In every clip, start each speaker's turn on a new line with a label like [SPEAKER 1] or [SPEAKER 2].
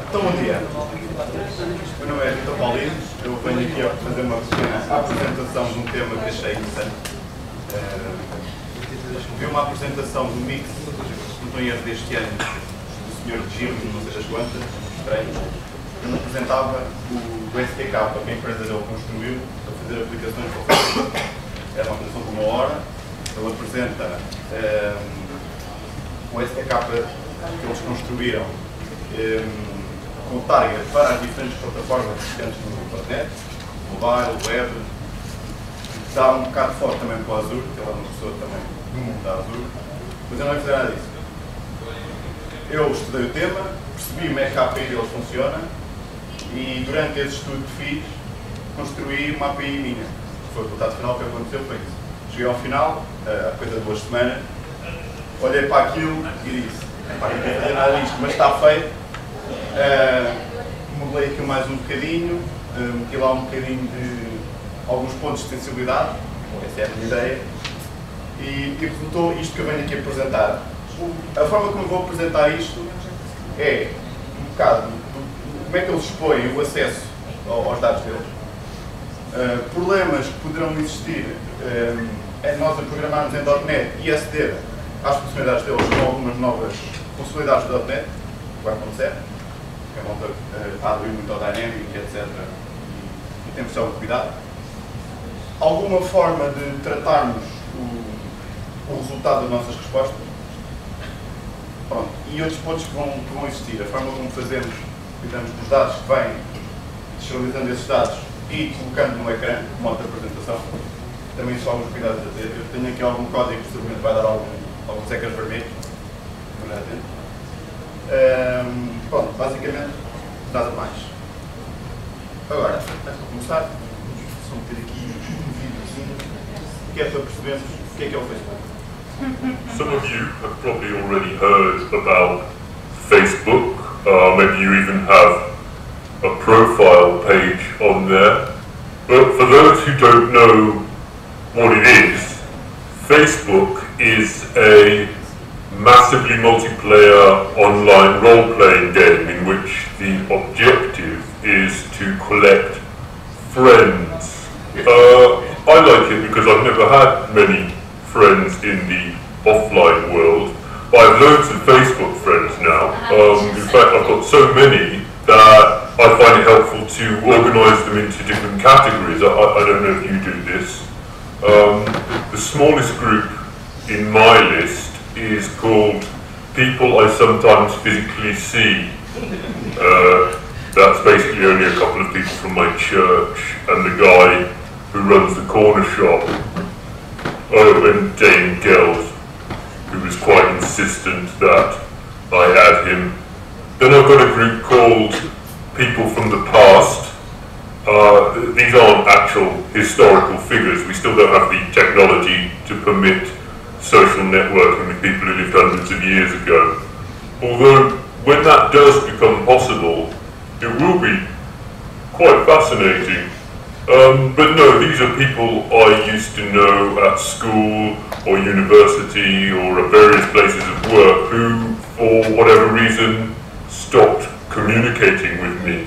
[SPEAKER 1] Então, bom dia. Meu nome é Vitor Paulino. Eu venho aqui a fazer uma pequena apresentação de um tema que achei interessante. Vi uma apresentação do Mix, não estou em erro deste ano, do Sr. Gil, não sei das quantas, estranho, que apresentava o STK, que a empresa dele construiu para fazer aplicações para o Facebook. Era uma apresentação de 1 hora. Ele apresenta o STK que eles construíram com o target para as diferentes plataformas existentes no internet, mobile, web. Dá um bocado forte também para o Azure, que ela é uma pessoa também do mundo da Azure, mas eu não vou fazer nada disso. Eu estudei o tema, percebi como é que a API deles funciona e durante esse estudo que fiz, construí uma API minha. Foi o resultado final que aconteceu, foi isso. Cheguei ao final, há coisa de 2 semanas, olhei para aquilo e disse, não quero fazer nada disto, mas está feito. Modelei aqui mais um bocadinho, meti lá um bocadinho de alguns pontos de sensibilidade, essa é a minha ideia, e resultou isto que eu venho aqui apresentar. A forma como eu vou apresentar isto é um bocado como é que eles expõem o acesso aos dados deles, problemas que poderão existir nós a programarmos em .NET e aceder às funcionalidades deles com algumas novas funcionalidades do .NET, 4.7, que a malta está a abrir muito ao Dynamic, etc. E temos só cuidado. Alguma forma de tratarmos o resultado das nossas respostas. Pronto. E outros pontos que vão existir. A forma como fazemos, cuidamos dos dados que vêm, descentralizando esses dados e colocando no ecrã, uma outra apresentação. Também são alguns cuidados a ter. Eu tenho aqui algum código que seguramente vai dar alguns ecrãs vermelhos. Vamos atento. Pronto, basicamente, nada mais. Agora, antes de começar, vamos só meter aqui um vídeozinho, que é para percebermos o que é o Facebook.
[SPEAKER 2] Some of you have probably already heard about Facebook. Maybe you even have a profile page on there. But for those who don't know what it is, Facebook is a massively multiplayer online role-playing game in which the objective is to collect friends. I like it because I've never had many friends in the offline world, but I have loads of Facebook friends now. In fact, I've got so many that I find it helpful to organise them into different categories. I don't know if you do this. The smallest group in my list is called People I Sometimes Physically See. That's basically only a couple of people from my church and the guy who runs the corner shop. Oh, and Dane Geld, who was quite insistent that I add him. Then I've got a group called People from the Past. These aren't actual historical figures. We still don't have the technology to permit social networking with people who lived hundreds of years ago. Although, when that does become possible, it will be quite fascinating. But no, these are people I used to know at school or university or at various places of work who, for whatever reason, stopped communicating with me.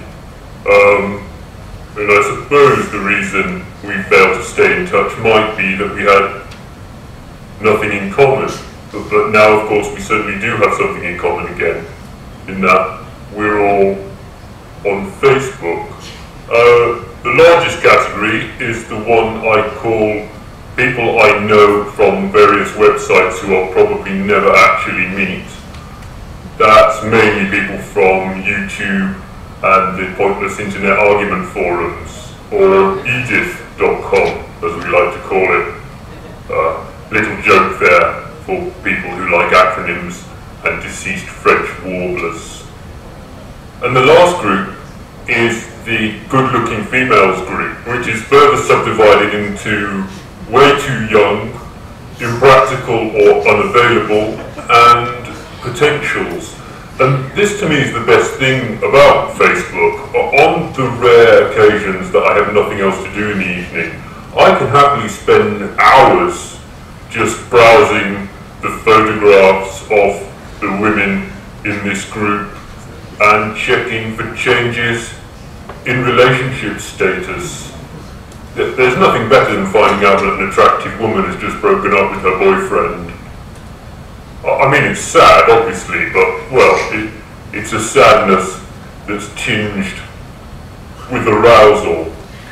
[SPEAKER 2] And I suppose the reason we failed to stay in touch might be that we had nothing in common. But now, of course, we certainly do have something in common again, in that we're all on Facebook. The largest category is the one I call people I know from various websites who I'll probably never actually meet. That's mainly people from YouTube and the pointless internet argument forums, or Edith.com, as we like to call it. Little joke there for people who like acronyms and deceased French warblers. And the last group is the good-looking females group, which is further subdivided into way too young, impractical or unavailable, and potentials. And this to me is the best thing about Facebook. On the rare occasions that I have nothing else to do in the evening, I can happily spend hours just browsing the photographs of the women in this group and checking for changes in relationship status. There's nothing better than finding out that an attractive woman has just broken up with her boyfriend. I mean, it's sad, obviously, but, well, it's a sadness that's tinged with arousal.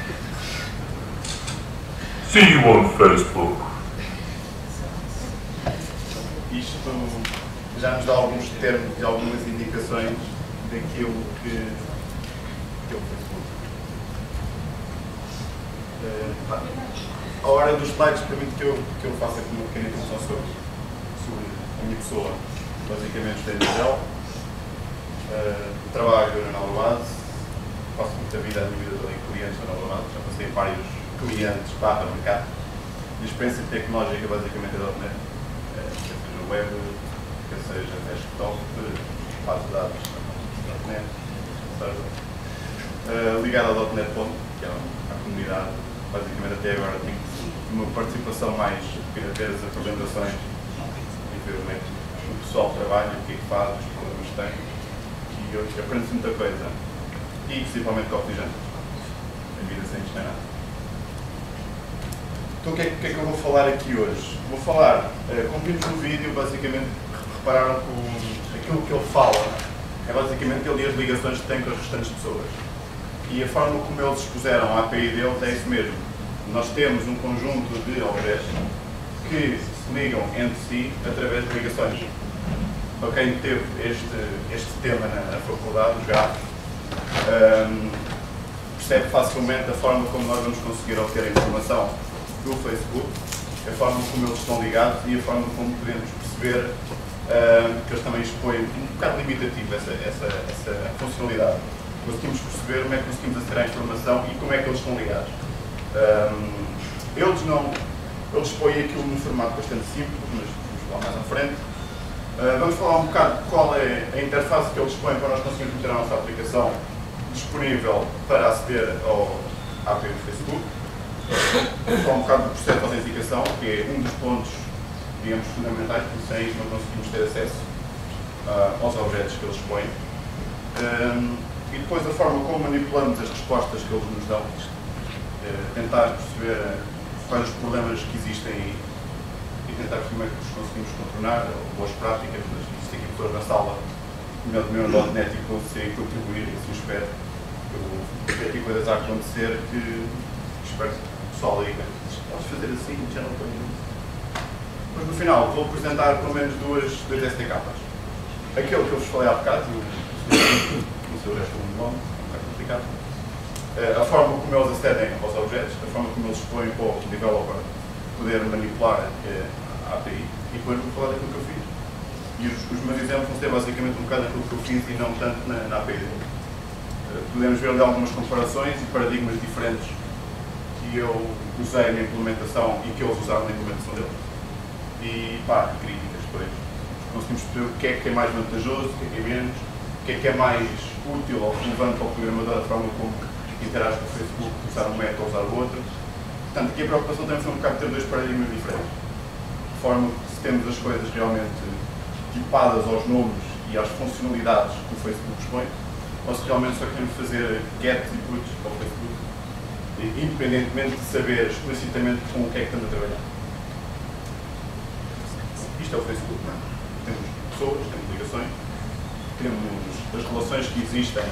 [SPEAKER 2] See you on Facebook.
[SPEAKER 1] Isto já nos dá alguns termos e algumas indicações daquilo que é o Facebook. A hora dos slides permite que eu faça aqui uma pequena introdução sobre a minha pessoa. Basicamente, estou em Israel, trabalho na Nova Base, faço muita vida, a minha vida toda em clientes na Nova Base, já passei vários clientes barra mercado. A experiência tecnológica basicamente é .NET, quer seja web, quer seja desktop, base de dados, .NET, ligado ao .NET Ponto, que é a comunidade. Basicamente até agora tenho uma participação mais para ver as apresentações e ver o pessoal trabalha, o que é que faz, os problemas que tem, e eu aprendo muita coisa, e principalmente com oxigênio, a vida sem nada. Então o que é que eu vou falar aqui hoje? Vou falar, como vimos no vídeo, basicamente repararam que aquilo que ele fala é basicamente ele e as ligações que tem com as restantes pessoas. E a forma como eles expuseram a API deles é isso mesmo. Nós temos um conjunto de objetos que se ligam entre si através de ligações. Para quem teve este tema na faculdade, os grafos, percebe facilmente a forma como nós vamos conseguir obter a informação do Facebook, a forma como eles estão ligados e a forma como podemos perceber que eles também expõem um bocado limitativo essa funcionalidade. Conseguimos perceber como é que conseguimos aceder à informação e como é que eles estão ligados. Eles expõem aquilo num formato bastante simples, mas vamos falar mais à frente. Vamos falar um bocado de qual é a interface que eles expõem para nós conseguirmos meter a nossa aplicação disponível para aceder à API do Facebook. Vamos falar um bocado do processo de autenticação, que é um dos pontos, digamos, fundamentais, porque sem isso não conseguimos ter acesso aos objetos que eles expõem. E depois a forma como manipulamos as respostas que eles nos dão, tentar perceber quais os problemas que existem e tentar perceber como é que os conseguimos contornar, ou boas práticas, mas existem aqui pessoas na sala, meu .NET, e conseguem contribuir nesse aspecto. Eu vou ter aqui coisas a acontecer que espero que o pessoal liga. Podes fazer assim, já não tenho. Mas no final vou apresentar pelo menos dois SDKs. Aquele que eu vos falei há bocado, o seu resto é um bom, é complicado. A forma como eles acedem aos objetos, a forma como eles expõem para o developer poder manipular a API, e depois vou falar daquilo que eu fiz. E os meus exemplos vão ser basicamente um bocado daquilo que eu fiz e não tanto na API. Podemos ver ali algumas comparações e paradigmas diferentes que eu usei na implementação e que eles usaram na implementação deles. E críticas depois. Conseguimos perceber o que é mais vantajoso, o que é menos, o que é mais útil ou relevante para o programador, a forma como interage com o Facebook, usar um método ou usar o outro. Portanto, aqui a preocupação também foi um bocado de ter dois paradigmas diferentes. De forma que se temos as coisas realmente tipadas aos nomes e às funcionalidades que o Facebook expõe, ou se realmente só queremos fazer get e put ao Facebook, independentemente de saber explicitamente com o que é que estamos a trabalhar. Isto é o Facebook, não é? Temos pessoas, temos ligações, temos as relações que existem,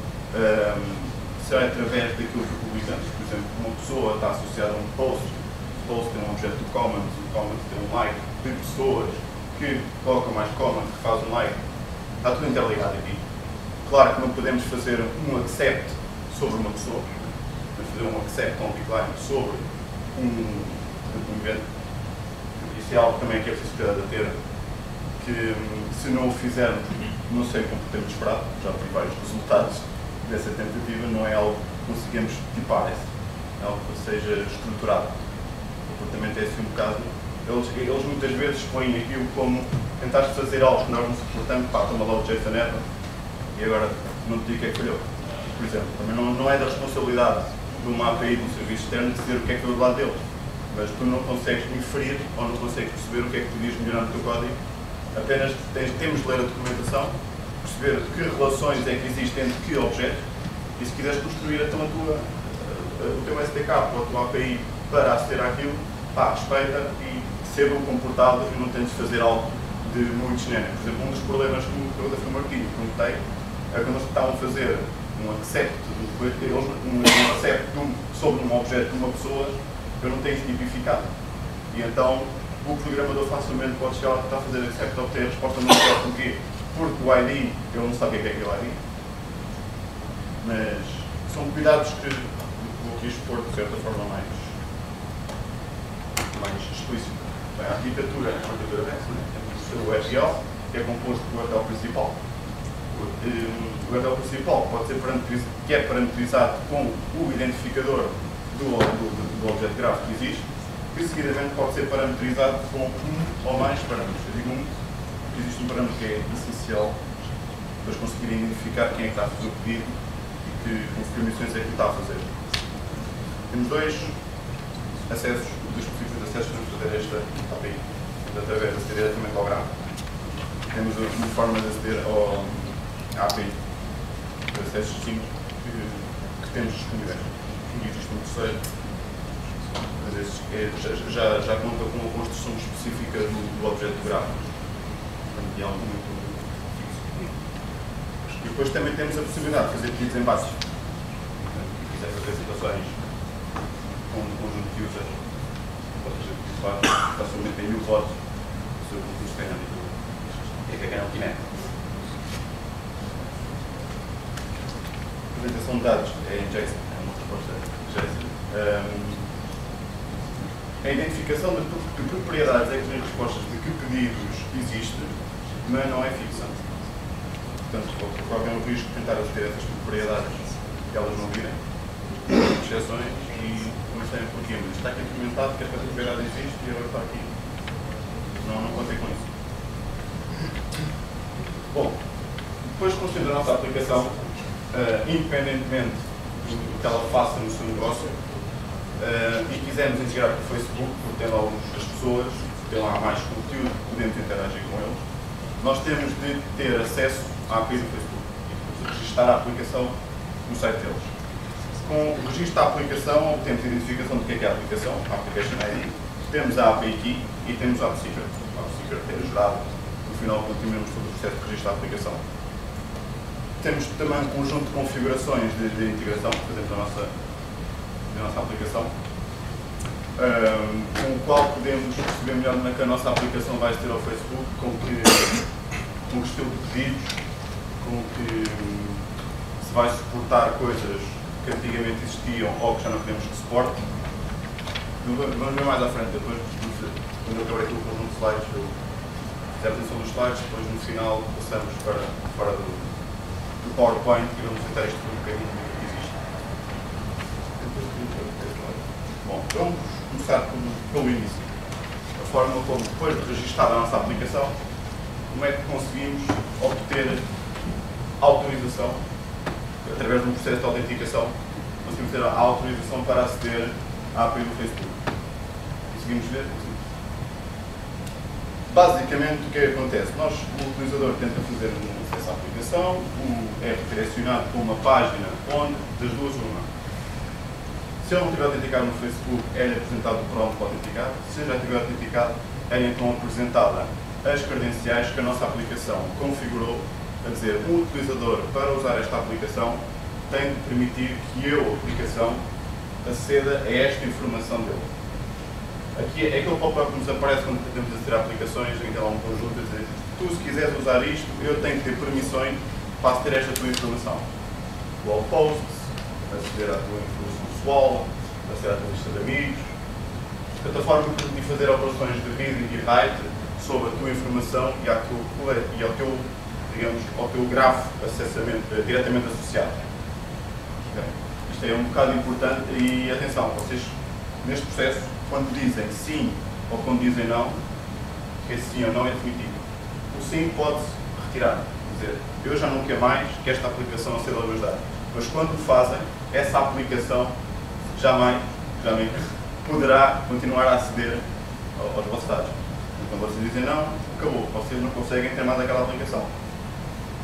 [SPEAKER 1] será através daquilo que publicamos. Por exemplo, uma pessoa está associada a um post, o post tem um objeto do comments, o comments tem um like, tem pessoas que colocam mais comments, que fazem um like, está tudo interligado aqui. Claro que não podemos fazer um accept sobre uma pessoa, podemos fazer um accept on decline sobre um evento. Isso é algo também que é preciso cuidado a ter, que se não o fizermos, não sei o comportamento esperado, já tive vários resultados dessa tentativa, não é algo que conseguimos tipar, é algo que seja estruturado. O comportamento é assim um bocado, eles muitas vezes põem aquilo como tentaste fazer algo que nós não suportamos, toma lá o JSON error e agora não te digo o que é que falhou. Por exemplo, também não é da responsabilidade de uma API de um serviço externo dizer o que é que foi do lado deles, mas tu não consegues inferir ou não consegues perceber o que é que podias melhorar no teu código, apenas temos de ler a documentação, perceber que relações é que existem entre que objetos, e se quiseres construir então o teu SDK ou a tua API para aceder àquilo, pá, respeita e sejam comportados e não tentes fazer algo de muito genérico. Por exemplo, um dos problemas que eu da Framework comentei é quando eles estavam a fazer um accept sobre um objeto de uma pessoa, eu não tenho isso tipificado. E então o programador facilmente pode chegar lá e tentar fazer accept e obter a resposta no objeto. Porquê? Porque o ID, ele não sabe o que é aquele ID. Mas são cuidados que vou aqui expor de certa forma mais explícita. Bem, a arquitetura é uma arquitetura dessa, né? Temos o RTL, que é composto do RTL principal. O RTL principal pode ser parametrizado com o identificador do objeto gráfico que existe, que seguidamente pode ser parametrizado com um ou mais parâmetros. Eu digo porque existe um parâmetro que é essencial para conseguirem identificar quem é que está a fazer o pedido e que configurações é que está a fazer. Temos dois acessos, dois específicos de acessos para fazer esta API. Através de aceder diretamente ao gráfico. Temos uma forma de aceder à API de acessos distintos que temos disponíveis. E existe um terceiro, às vezes já conta com uma construção específica do objeto gráfico. Portanto, é algo muito fixo. E depois também temos a possibilidade de fazer pedidos em bases. Se quiser fazer situações com um conjunto de users, pode fazer pedidos bases, facilmente tem 1000 votos, o seu concurso ganha e tudo. É que ganha o Kinect. Apresentação de dados é em JSON, é uma proposta JSON. A identificação de propriedades é que tem respostas de que pedidos existe, mas não é fixa. Portanto, correm o risco de tentar aceder a essas propriedades que elas não virem, exceções, e comecei porquê, mas está aqui implementado que esta propriedade existe e agora está aqui. Não contei com isso. Bom, depois construindo a nossa aplicação, independentemente do que ela faça no seu negócio, e quisermos integrar com o Facebook, porque tem lá as pessoas, tem lá mais conteúdo, podemos interagir com eles, nós temos de ter acesso à API do Facebook e registrar a aplicação no site deles. Com o registro da aplicação, obtemos a identificação do que é a aplicação, a Application ID, temos a API Key e temos a App Secret. A App Secret é gerado, no final continuamos todo o processo de registro da aplicação. Temos também um conjunto de configurações de integração que fazemos na nossa aplicação, com o qual podemos perceber melhor como é que a nossa aplicação vai ter ao Facebook, com que estilo de pedidos, com que se vai suportar coisas que antigamente existiam ou que já não queremos que suporte. Vamos ver mais à frente, depois, quando eu acabar aqui o conjunto de slides, eu fiz a atenção dos slides, depois no final passamos para fora do PowerPoint e vamos tentar isto por um bocadinho que existe. Bom, vamos começar pelo início. A forma como, depois de registar a nossa aplicação, como é que conseguimos obter autorização, através de um processo de autenticação, conseguimos ter a autorização para aceder à API do Facebook. Conseguimos ver? Basicamente, o que é que acontece? O utilizador tenta fazer um acesso à aplicação, é redirecionado para uma página onde, das duas, uma. Se ele não estiver autenticado no Facebook, é-lhe apresentado o prompt para autenticar. Se já estiver autenticado, é então apresentada as credenciais que a nossa aplicação configurou, a dizer, um utilizador para usar esta aplicação tem de permitir que eu, a aplicação, aceda a esta informação dele. Aqui é aquele pop-up que nos aparece quando tentamos aceder a aplicações, em que há um conjunto a dizer, tu se quiseres usar isto, eu tenho que ter permissões para aceder a esta tua informação. Wall posts, aceder à tua informação pessoal, aceder à tua lista de amigos. De certa forma, permitir fazer operações de read e write sobre a tua informação e ao teu, digamos, ao teu grafo diretamente associado. Okay. Isto é um bocado importante e atenção, vocês neste processo, quando dizem sim ou quando dizem não, que esse sim ou não é definitivo. O sim pode-se retirar, dizer, eu já não quero mais que esta aplicação aceda aos meus dados. Mas quando o fazem, essa aplicação jamais poderá continuar a aceder aos vossos dados. Quando vocês dizem não, acabou, vocês não conseguem ter mais aquela aplicação.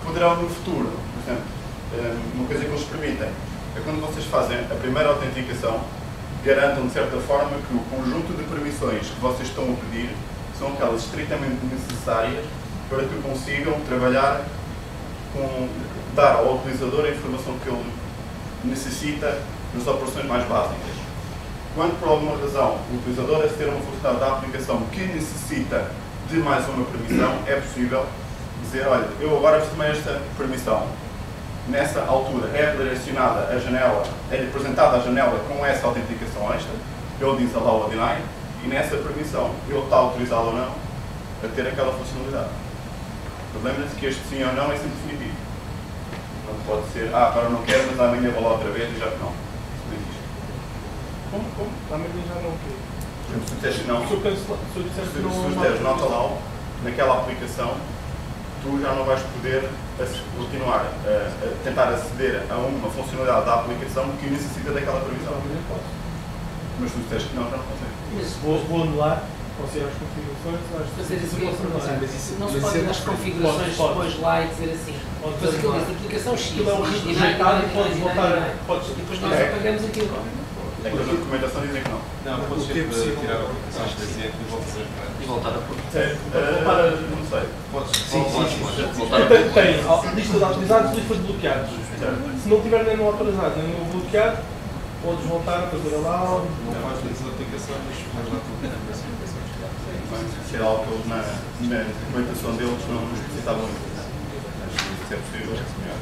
[SPEAKER 1] poderão no futuro, por exemplo, uma coisa que eles permitem é quando vocês fazem a primeira autenticação, garantam de certa forma que o conjunto de permissões que vocês estão a pedir são aquelas estritamente necessárias para que consigam trabalhar com dar ao utilizador a informação que ele necessita nas operações mais básicas. Quando por alguma razão o utilizador aceder a uma funcionalidade da aplicação que necessita de mais uma permissão, é possível dizer, olha, eu agora preciso de esta permissão. Nessa altura é redirecionada a janela, é apresentada a janela com essa autenticação extra, ele diz allow or deny, e nessa permissão ele está autorizado ou não a ter aquela funcionalidade. Mas lembrem-se que este sim ou não é sempre definitivo. Não pode ser, agora não quero, mas amanhã vou lá outra vez e já não. Isso não existe.
[SPEAKER 3] Como? Amanhã já não quero.
[SPEAKER 1] Se disseres que não,
[SPEAKER 3] Se eu disser que não,
[SPEAKER 1] se disseres not allow, naquela aplicação, tu já não vais poder continuar a tentar aceder a uma funcionalidade da aplicação que necessita daquela previsão. Mas se tu disseres que não, já não consegues.
[SPEAKER 3] Mas vou anular, considerar as configurações,
[SPEAKER 4] fazer assim, não se
[SPEAKER 5] mas
[SPEAKER 4] pode ir
[SPEAKER 5] isso
[SPEAKER 4] nas
[SPEAKER 5] é
[SPEAKER 4] configurações
[SPEAKER 3] pode.
[SPEAKER 4] depois lá e dizer assim, depois aquilo diz aplicação X,
[SPEAKER 3] aquilo é um risco rejeitado e podes voltar,
[SPEAKER 4] e depois nós apagamos aquilo.
[SPEAKER 1] É que a documentação dizem que não.
[SPEAKER 5] Não, pode ser tirar aplicações da Z e voltar
[SPEAKER 6] E voltar a pôr.
[SPEAKER 1] Não sei.
[SPEAKER 5] Podes.
[SPEAKER 6] Voltar a pôr.
[SPEAKER 3] tem lista de autorizados e lista de bloqueados. Se não tiver nem no autorizado nem no bloqueado, podes voltar a fazer a lá.
[SPEAKER 5] Não faz lista de aplicação, mas lá tudo.
[SPEAKER 1] Se é algo que eles na documentação deles não necessitavam isso. Acho que isso é possível.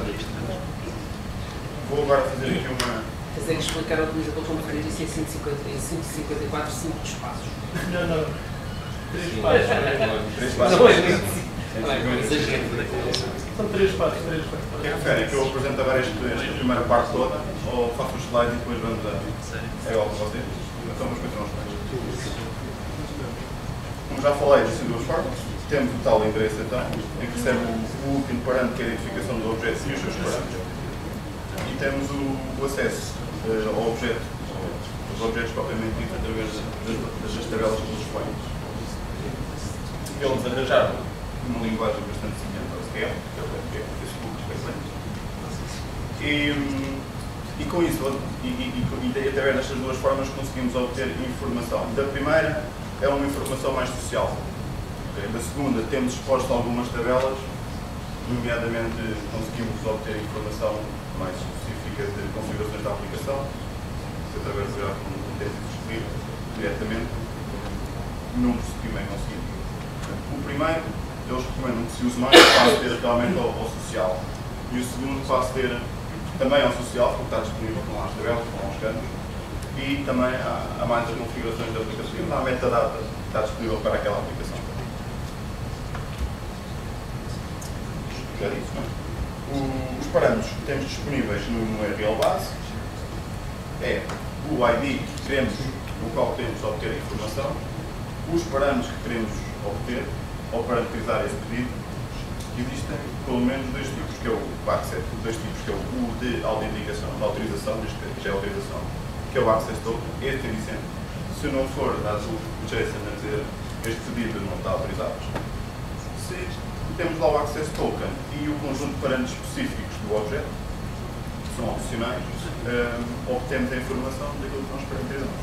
[SPEAKER 1] Vou agora fazer aqui uma.
[SPEAKER 4] Consegue explicar ao utilizador como fazer isso em 154 simples passos.
[SPEAKER 3] Não. 3 passos.
[SPEAKER 1] 3
[SPEAKER 4] Não
[SPEAKER 1] passos.
[SPEAKER 4] é exagero.
[SPEAKER 3] São 3 passos.
[SPEAKER 1] O que referem? Que eu apresento agora esta primeira parte toda, ou faço os slides e depois vamos a. É igual para vocês? Então vamos continuar os slides. Como já falei, existem duas formas. Temos o tal endereço então, em que recebe o último parâmetro que é a identificação do objeto e os seus parâmetros. E temos o acesso ao objeto, os objetos propriamente ditos através das tabelas que eles põem. Eles arranjaram uma linguagem bastante semelhante ao SQL, que é o Facebook, e com isso, e através destas duas formas conseguimos obter informação. Da primeira é uma informação mais social. Da segunda temos exposto algumas tabelas, nomeadamente conseguimos obter informação mais específica de configurações da aplicação, através do gráfico não tem sido disponível diretamente, números que também conseguimos. O primeiro, eles recomendam que se use mais, passe a ter realmente ao social. E o segundo, passe a ter também ao social, porque está disponível com as tabelas, com os campos, e também há mais as configurações da aplicação. A metadata está disponível para aquela aplicação. Já disse, não é? Os parâmetros que temos disponíveis no URL base é o ID que queremos, no qual queremos obter a informação, os parâmetros que queremos obter ou parametrizar esse pedido. Existem pelo menos dois tipos, que é o access, dois tipos, que é o de autenticação, da autorização, que é a autorização, que é o access token. Este é dizendo, se não for dado o JSON a dizer este pedido não está autorizado. Se temos lá o access token e o conjunto de parâmetros específicos do objeto, que são opcionais, obtemos a informação daquilo que nós parametrizamos.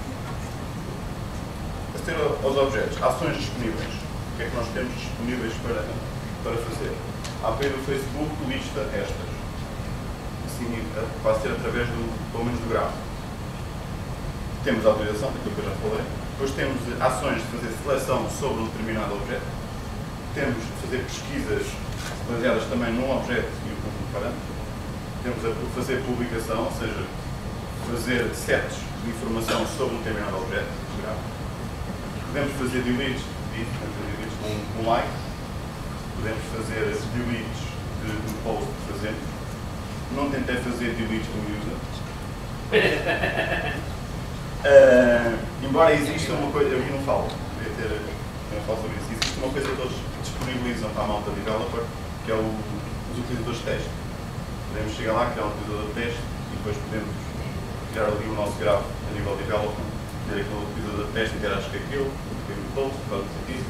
[SPEAKER 1] Aceder aos objetos, ações disponíveis. O que é que nós temos disponíveis para fazer? A API do Facebook lista estas. Assim, vai ser através pelo menos do gráfico. Temos a autorização, daquilo que eu já falei. Depois temos ações de fazer seleção sobre um determinado objeto. Temos de fazer pesquisas baseadas também num objeto e um conjunto de parâmetros. Temos a fazer publicação, ou seja, fazer sets de informação sobre um determinado objeto. Podemos fazer deletes com um like. Podemos fazer deletes de um post que fazemos. Não tentei fazer deletes do user. Embora exista uma coisa, eu aqui não falo, não falo sobre isso, existe uma coisa que eles disponibilizam para a malta developer, que é os utilizadores de teste. Podemos chegar lá, criar um utilizador de teste e depois podemos criar ali o nosso grafo a nível de development, ter aquele utilizador de teste, interagir com aquilo, um post, vamos aqui,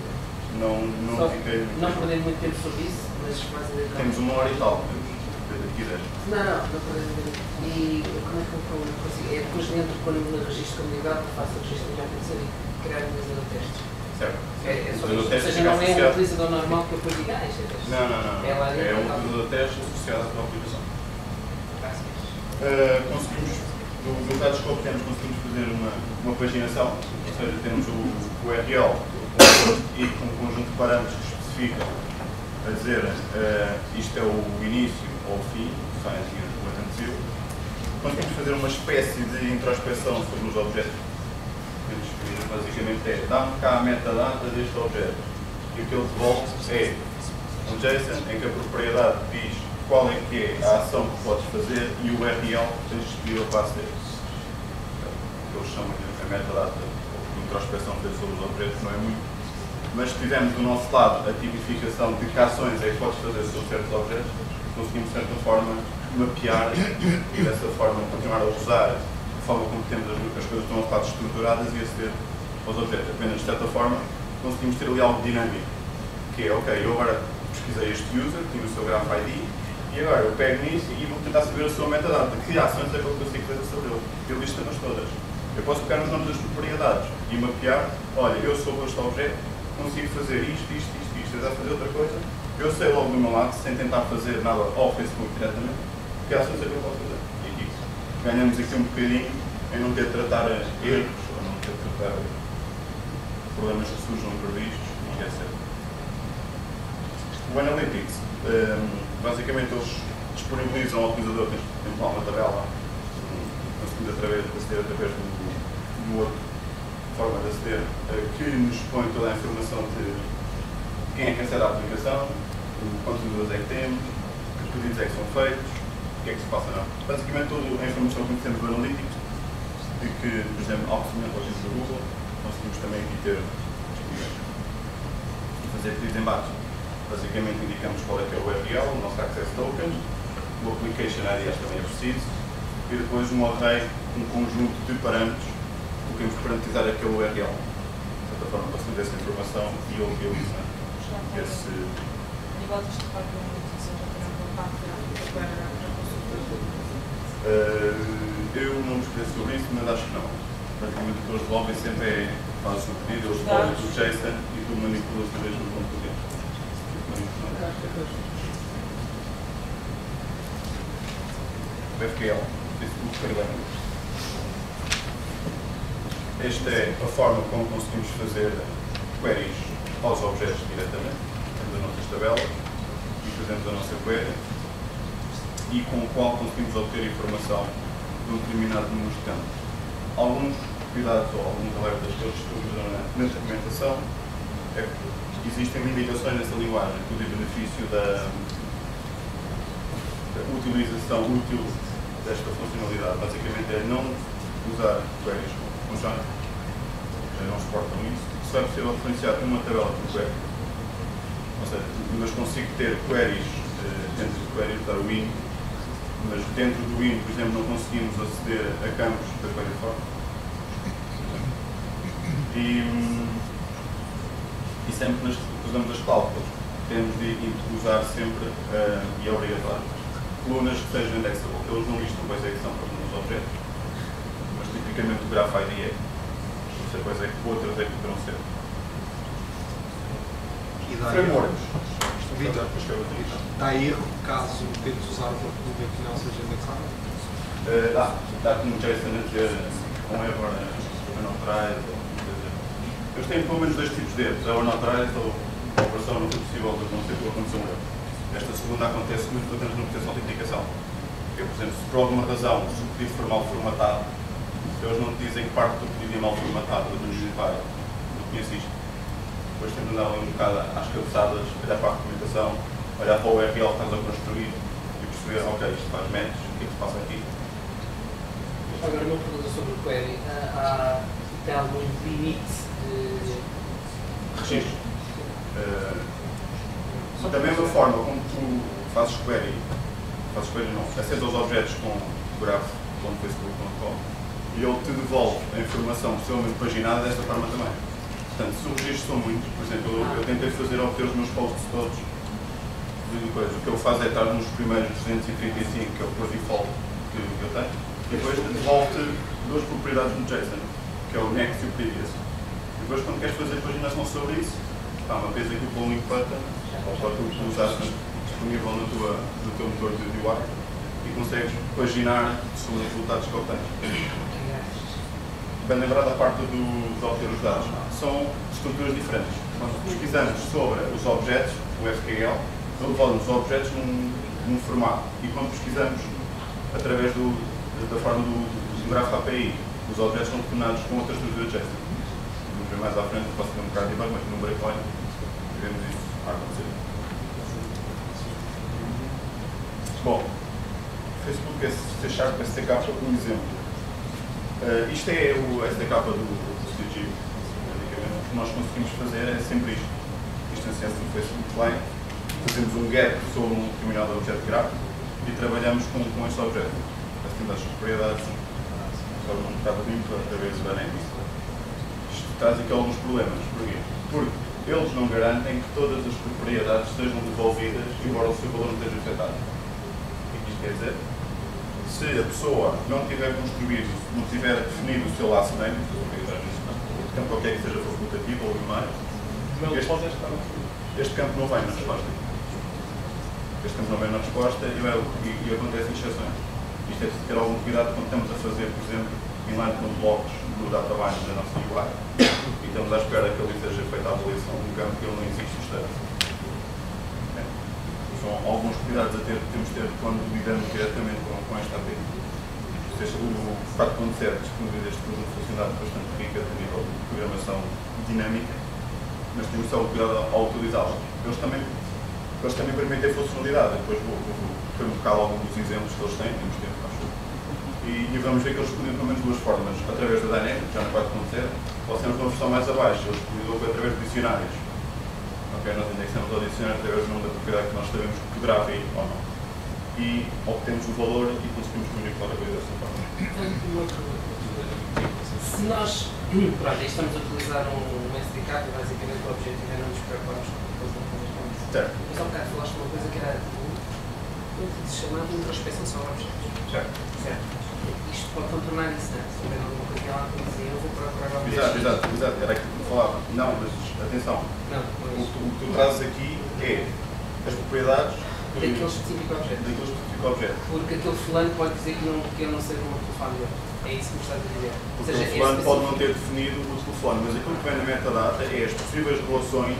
[SPEAKER 1] não fiquei...
[SPEAKER 4] Não perder muito tempo sobre isso, mas mais adiantado.
[SPEAKER 1] Temos 1 hora e tal, se quiseres.
[SPEAKER 4] Não perder muito tempo. E como é que eu consigo? É depois dentro, quando eu registro comunidade, que faço o registro de organização e criar um utilizador de testes.
[SPEAKER 1] Certo.
[SPEAKER 4] É só
[SPEAKER 1] O
[SPEAKER 4] isso. Ou seja, não é um utilizador normal que eu depois digo, isto é teste.
[SPEAKER 1] Não.
[SPEAKER 4] É lá dentro.
[SPEAKER 1] É um utilizador de testes associado à tua aplicação. Conseguimos, do Datoscope conseguimos fazer uma paginação, ou seja, temos o URL e com um conjunto de parâmetros que especificam a dizer isto é o início ou o fim, science e o conseguimos fazer uma espécie de introspeção sobre os objetos. Basicamente é, dá-me cá a metadata deste objeto e o que ele devolve é um JSON em que a propriedade diz qual é que é a ação que podes fazer e o URL que tens disponível para aceder. Eles chamam de a metadata ou de introspeção feita sobre os objetos, não é muito, mas se tivermos do nosso lado a tipificação de que ações é que podes fazer sobre certos objetos, conseguimos de certa forma mapear e dessa forma continuar a usar a forma como temos as coisas do nosso lado estruturadas e aceder aos objetos. Apenas de certa forma conseguimos ter ali algo dinâmico, que é, ok, eu agora pesquisei este user, tinha o seu graph ID, e agora eu pego nisso e vou tentar saber a sua metadata. Que ações é que eu consigo fazer sobre ele? Eu listo-as todas. Eu posso pegar nos nomes das propriedades e mapear, olha, eu sou este objeto, consigo fazer isto, se quiser fazer outra coisa, eu sei logo do meu lado, sem tentar fazer nada ao Facebook diretamente, que ações é que eu posso fazer. E aqui ganhamos aqui um bocadinho em não ter de tratar erros, ou não ter de tratar problemas que surjam imprevistos, e etc. O Analytics, basicamente eles disponibilizam ao utilizador, tem lá uma tabela, conseguindo aceder através do outro forma de aceder, que nos põe toda a informação de quem é que acede à aplicação, quantos usuários é que temos, que pedidos é que são feitos, o que é que se passa não. Basicamente toda a informação que temos do Analytics, de que, por exemplo, ao semelhante ao do Google, conseguimos também aqui ter e fazer pedidos em baixo. Basicamente indicamos qual é que é o URL, o nosso Access Token, o Application ID também é preciso, e depois um array, um conjunto de parâmetros, que queremos parametrizar aquele URL. De certa forma, passamos essa informação e ele utiliza esse... Eu não me esqueço sobre isso, mas acho que não. Praticamente o que eles devolvem sempre fazes o pedido, eles devolvem o JSON e tu manipulas o mesmo ponto de dentro. O FQL, Facebook Freelance. Esta é a forma como conseguimos fazer queries aos objetos diretamente. Temos as nossas tabelas e fazemos a nossa query e com o qual conseguimos obter informação de um determinado número de campos. Alguns cuidados ou alguns alertas que eles estudam na documentação é que existem limitações nessa linguagem, tudo em benefício da utilização útil desta funcionalidade. Basicamente é não usar queries conjuntas, não suportam isso. Só é possível referenciar uma tabela por query. Ou seja, mas consigo ter queries dentro de queries, usar o in, mas dentro do in, por exemplo, não conseguimos aceder a campos da query form. E sempre nas usamos as cláusulas, temos de usar sempre, e é obrigatório, colunas que sejam indexables, que eles não listam quais é que são para os objetos, mas tipicamente o graph ID é. Não sei quais é que outras é que poderão ser. Frameworks.
[SPEAKER 5] Vitor, dá erro caso tentes usar uma coluna que não seja indexada?
[SPEAKER 1] Dá como JSON a dizer com error unauthorized. Eles têm pelo menos dois tipos de erros, a unauthorized ou a operação não foi possível de acontecer por acontecer um erro. Esta segunda acontece muito quando temos uma proteção de autenticação. Porque, por exemplo, se por alguma razão o pedido for mal formatado, eles não te dizem que parte do pedido é mal formatado, do usuário. Não conheço isto. Depois temos de andar ali um bocado às cabeçadas, olhar para a documentação, olhar para o URL que estás a construir e perceber, ok, isto faz match, o que é que se passa aqui?
[SPEAKER 4] Agora, uma pergunta sobre o query. Tem algum limite de
[SPEAKER 1] registro? Da mesma forma como tu fazes query não, acedes aos objetos com graph.facebook.com e ele te devolve a informação possivelmente paginada desta forma também. Portanto, se os registros são muitos, por exemplo, eu tentei obter os meus posts todos de coisas. O que ele faz é estar nos primeiros 235, que é o por default que eu tenho, e depois devolve-te duas propriedades no JSON, que é o next e o previous. E depois, quando queres fazer paginação sobre isso, uma vez aqui para o link button, ou para tu usares disponível no teu motor de UI, e consegues paginar sobre os resultados que obtens. Bem lembrar da parte de obter os dados. São estruturas diferentes. Quando pesquisamos sobre os objetos, o SQL, ele leva-nos os objetos num formato. E quando pesquisamos através da forma do grafo API, os objetos são determinados com outras estruturas JSON. Vamos ver mais à frente, posso ter um bocado de debug, mas no breakpoint vemos isso a acontecer. Bom, Facebook C# SDK um exemplo. Isto é o SDK do CG. O que nós conseguimos fazer é sempre isto. Instanciamos no Facebook Client, fazemos um get sobre um determinado objeto gráfico e trabalhamos com este objeto. Assim das propriedades tornam um bocado limpo através da NEMS. Isto traz aqui alguns problemas. Porquê? Porque eles não garantem que todas as propriedades sejam devolvidas, embora o seu valor não esteja afetado. O que isto quer dizer? Se a pessoa não tiver construído, não tiver definido o seu last name, campo qualquer que seja facultativo ou primário, este campo não vai na resposta. Este campo não vem na resposta e acontecem exceções. Isto é preciso ter algum cuidado quando estamos a fazer, por exemplo, inline com blocos no databank da nossa UI e estamos à espera que ali seja feita a avaliação de um campo que ele não existe no estado. São alguns cuidados a ter que temos de ter quando lidamos diretamente com esta API. O 4.7 disponibiliza este conjunto de funcionalidades bastante rica a nível de programação dinâmica, mas temos só o cuidado ao utilizá-la. Eles também permitem funcionalidade. Depois vou colocar alguns dos exemplos que eles têm, temos tempo, acho. E vamos ver que eles respondem pelo menos duas formas, através da Dynamic, já no 4.0, ou se temos uma versão mais abaixo, eles respondem através de dicionários. Okay, nós indexamos ao dicionário através do nome da propriedade que nós sabemos que poderá vir ou não. E obtemos o valor e conseguimos manipular a coisa dessa forma.
[SPEAKER 4] Se nós estamos a utilizar um SDK, que basicamente o objetivo é não nos preocuparmos com a coisa das
[SPEAKER 1] certo.
[SPEAKER 4] Mas há um bocado falaste de uma coisa que era chamada introspeção sobre objetos.
[SPEAKER 1] Certo.
[SPEAKER 4] Isto pode contornar isso, não é? Se houver alguma coisa que ela dizia, eu vou procurar objetos.
[SPEAKER 1] Exato. Era aquilo que eu falava. Não, mas atenção. O que tu trazes aqui é as propriedades
[SPEAKER 4] daquele específico objeto. Porque aquele fulano pode dizer que eu não sei o número de telefone dele. É isso que me estás a dizer.
[SPEAKER 1] Porque o fulano pode não ter definido o telefone, mas aquilo que vem na metadata é as possíveis relações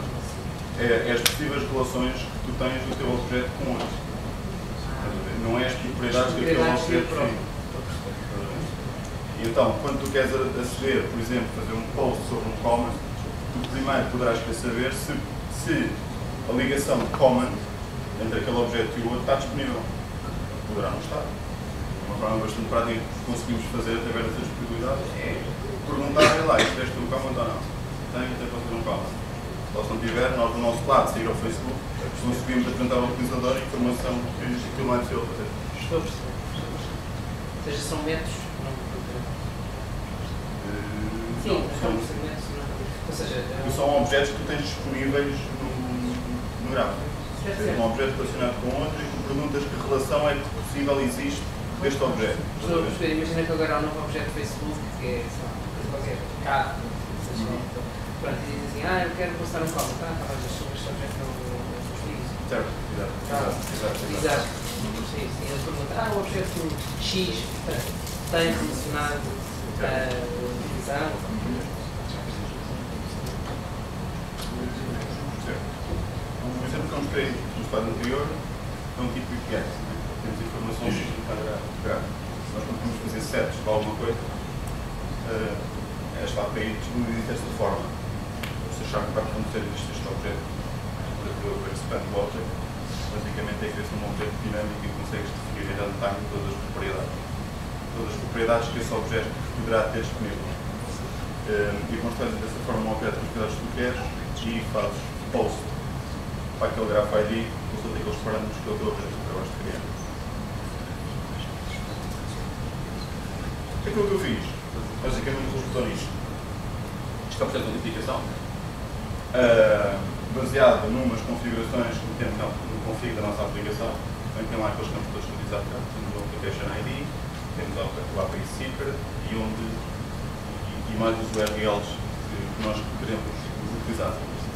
[SPEAKER 1] que tu tens do teu objeto com outro. Não é as propriedades que aquele objeto define. E então, quando tu queres aceder, por exemplo, fazer um post sobre um comment, tu primeiro poderás querer saber se a ligação comment entre aquele objeto e o outro está disponível. Poderá não estar. Uma forma bastante prática que conseguimos fazer através dessas possibilidades é perguntar lá, isto és tu o comment ou não? Tenho até para fazer um comment. Ou se não tiver, nós do nosso lado, sair ao Facebook, conseguimos apresentar ao utilizador a informação que aquilo não é possível fazer.
[SPEAKER 4] Estou a perceber. Ou seja, são métodos. Sim, são métodos. Ou seja,
[SPEAKER 1] são objetos que tu tens disponíveis no gráfico. Tens um objeto relacionado com outro e tu perguntas que relação é que possível existe deste objeto.
[SPEAKER 4] Estou a perceber, imagina que agora há um novo objeto do Facebook que é qualquer carro, pronto, e diz assim, eu quero postar um comment, mas este objeto não utilizo.
[SPEAKER 1] Certo, exato.
[SPEAKER 4] Sim, ele pergunta, o objeto X tem relacionado a utilização.
[SPEAKER 1] O exemplo que eu mostrei no slide anterior é um tipo de get. Temos informações para gráfico. Se nós conseguimos fazer sets de alguma coisa, esta API disponibiliza desta forma. Se achar que vai acontecer este objeto para expand o object, basicamente é que esse é um objeto dinâmico e consegues definir em runtime todas as propriedades. Todas as propriedades que esse objeto poderá ter disponível. E constróis dessa forma um objeto com as propriedades que tu queres e fazes post para aquele graph ID, consulta aqueles parâmetros que é o teu objeto que acabaste de criar. Aquilo que eu fiz, basicamente resultou nisto. Isto é o processo de autenticação. Baseado numas configurações que temos no config da nossa aplicação. Então, tem lá aqueles campos todos que utilizados. Temos o Application ID, temos o API Secret e mais os URLs que nós queremos utilizar.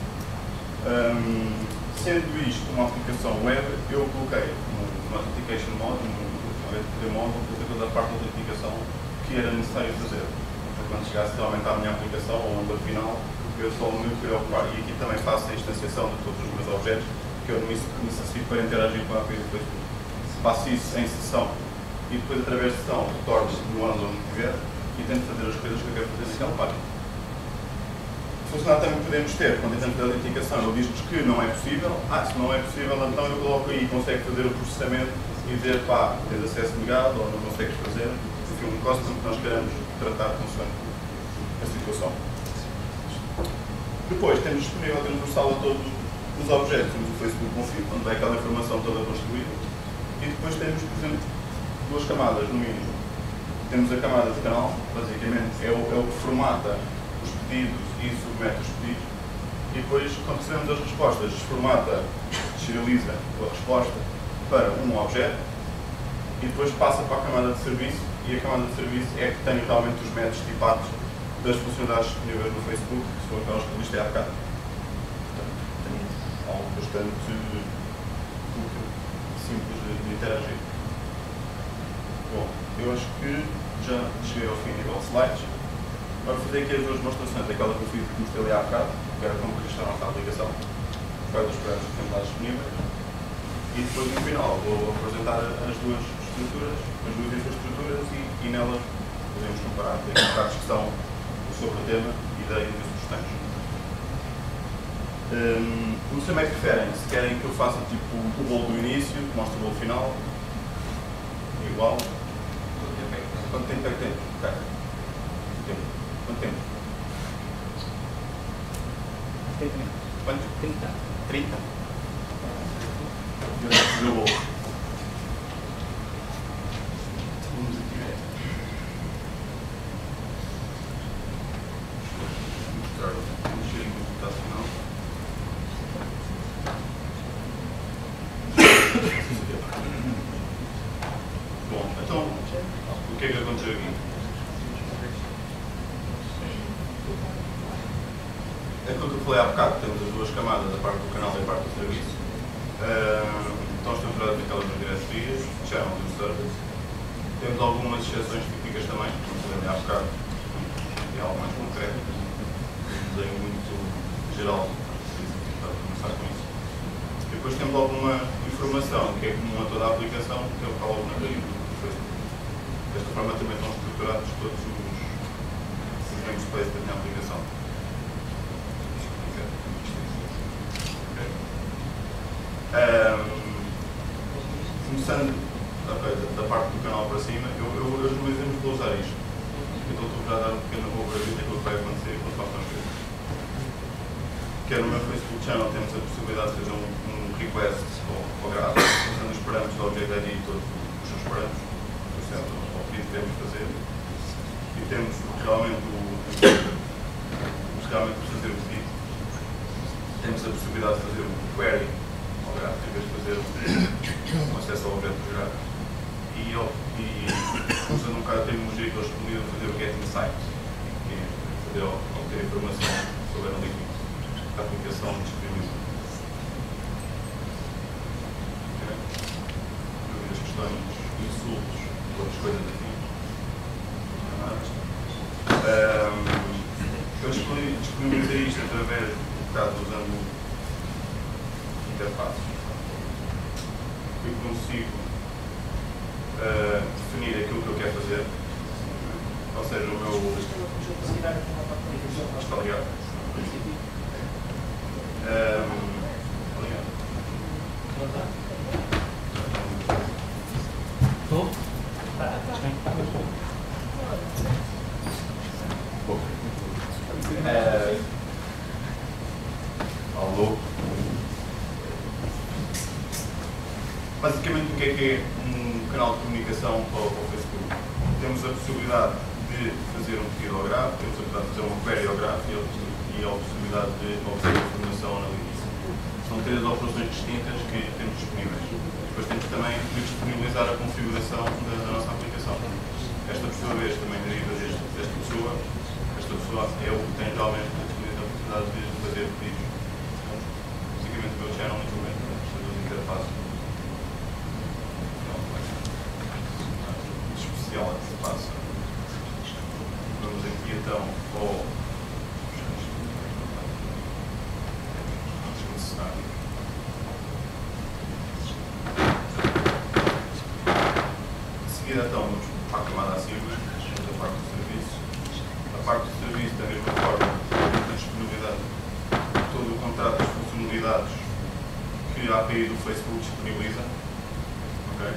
[SPEAKER 1] Sendo isto uma aplicação web, eu coloquei no Authentication Mode, no HTTP Module, toda a parte da autenticação que era necessário fazer. Então, quando chegasse realmente à minha aplicação, ao número final, eu só me preocupar. E aqui também faço a instanciação de todos os meus objetos que eu necessito para interagir com a API do Facebook. Faço isso em sessão e depois, através de sessão, retorno no ano onde estiver e tento fazer as coisas que eu quero fazer naquela página. Funcionar também podemos ter, quando entramos na autenticação, ele diz-nos que não é possível. Se não é possível, então eu coloco aí, consegue fazer o processamento e dizer, pá, tens acesso negado ou não consegues fazer, enfim, um custom que nós queremos tratar consoante a situação. Depois temos disponível, temos o sala a todos os objetos, temos o Facebook Config, onde vai aquela informação toda construída, e depois temos, por exemplo, duas camadas no mínimo. Temos a camada de canal, basicamente é o que formata os pedidos e submete os pedidos, e depois, quando recebemos as respostas, formata, serializa a resposta para um objeto, e depois passa para a camada de serviço, e a camada de serviço é que tem realmente os métodos tipados das funcionalidades disponíveis no Facebook, que são aquelas que eu listei há bocado. Portanto, tem algo bastante útil, simples de interagir. Bom, eu acho que já cheguei ao fim nível slides. Vou fazer aqui as duas demonstrações, aquela que eu fiz que mostrei ali há bocado, que era como registrar a nossa aplicação, quais os programas que temos lá disponíveis, e depois no final vou apresentar as duas estruturas, as duas infraestruturas e nelas podemos comparar, ter um bocado de discussão sobre o tema e daí as sugestões. Não sei como é que preferem, se querem que eu faça tipo o bolo do início, que mostre o bolo final, igual. Quanto tempo é que tem? Okay. Quanto tempo? 30 minutos. Quanto? 30. 30? Eu já fiz o bolo. Vamos aqui ver. Vou mostrar um cheirinho do resultado final. Bom, então, o que é que aconteceu aqui? Aquilo que eu falei há bocado, temos as duas camadas, a parte do canal e a parte do serviço. Estão estruturadas naquelas diretorias, channel do service. Temos algumas exceções típicas também, como falei há bocado, é algo mais concreto, um desenho muito geral, para começar com isso. E depois temos alguma informação que é comum a toda a aplicação, que é o que está logo na raiz do Facebook. Desta forma também estão estruturados todos os namespaces da minha aplicação. Começando da parte do canal para cima, eu normalmente vou usar isto. Então estou já a dar um pequeno overview daquilo que vai acontecer quando faço as coisas. Quer no meu Facebook channel temos a possibilidade de fazer um request ao grado, usando os parâmetros do Object ID e todos os seus parâmetros, ao pedido que queremos fazer. E temos realmente fazer o pedido. Temos a possibilidade de fazer um query ao grado, em vez de fazer um acesso ao objeto do grado. E usando um bocado a terminologia que eles recomendaram fazer o Get Insights, que é fazer obter informação sobre a analytics da aplicação disponível. Dúvidas, questões, insultos, outras coisas aqui. Eu disponibilizei isto através do bocado usando interfaces. Eu consigo definir aquilo que eu quero fazer, ou seja, o meu... Está ligado?
[SPEAKER 3] Estou?
[SPEAKER 1] Alô? Basicamente, o que é um canal de comunicação para o Facebook? Temos a possibilidade de de fazer um pedido ao graph, temos a possibilidade de fazer uma query ao graph e a possibilidade de obter informação analítica. São três operações distintas que temos disponíveis. Depois temos também de disponibilizar a configuração da nossa aplicação. Esta, por sua vez, também deriva desta pessoa. Esta pessoa é o que tem realmente a possibilidade de fazer pedidos. Basicamente, o meu channel, neste momento, estas duas interfaces. Especial que se passa. Vamos aqui então ao desnecessário. De seguida então vamos para a camada acima, a parte do serviço. A parte do serviço, da mesma forma, temos a disponibilidade de todo o contrato das funcionalidades que a API do Facebook disponibiliza. Ok?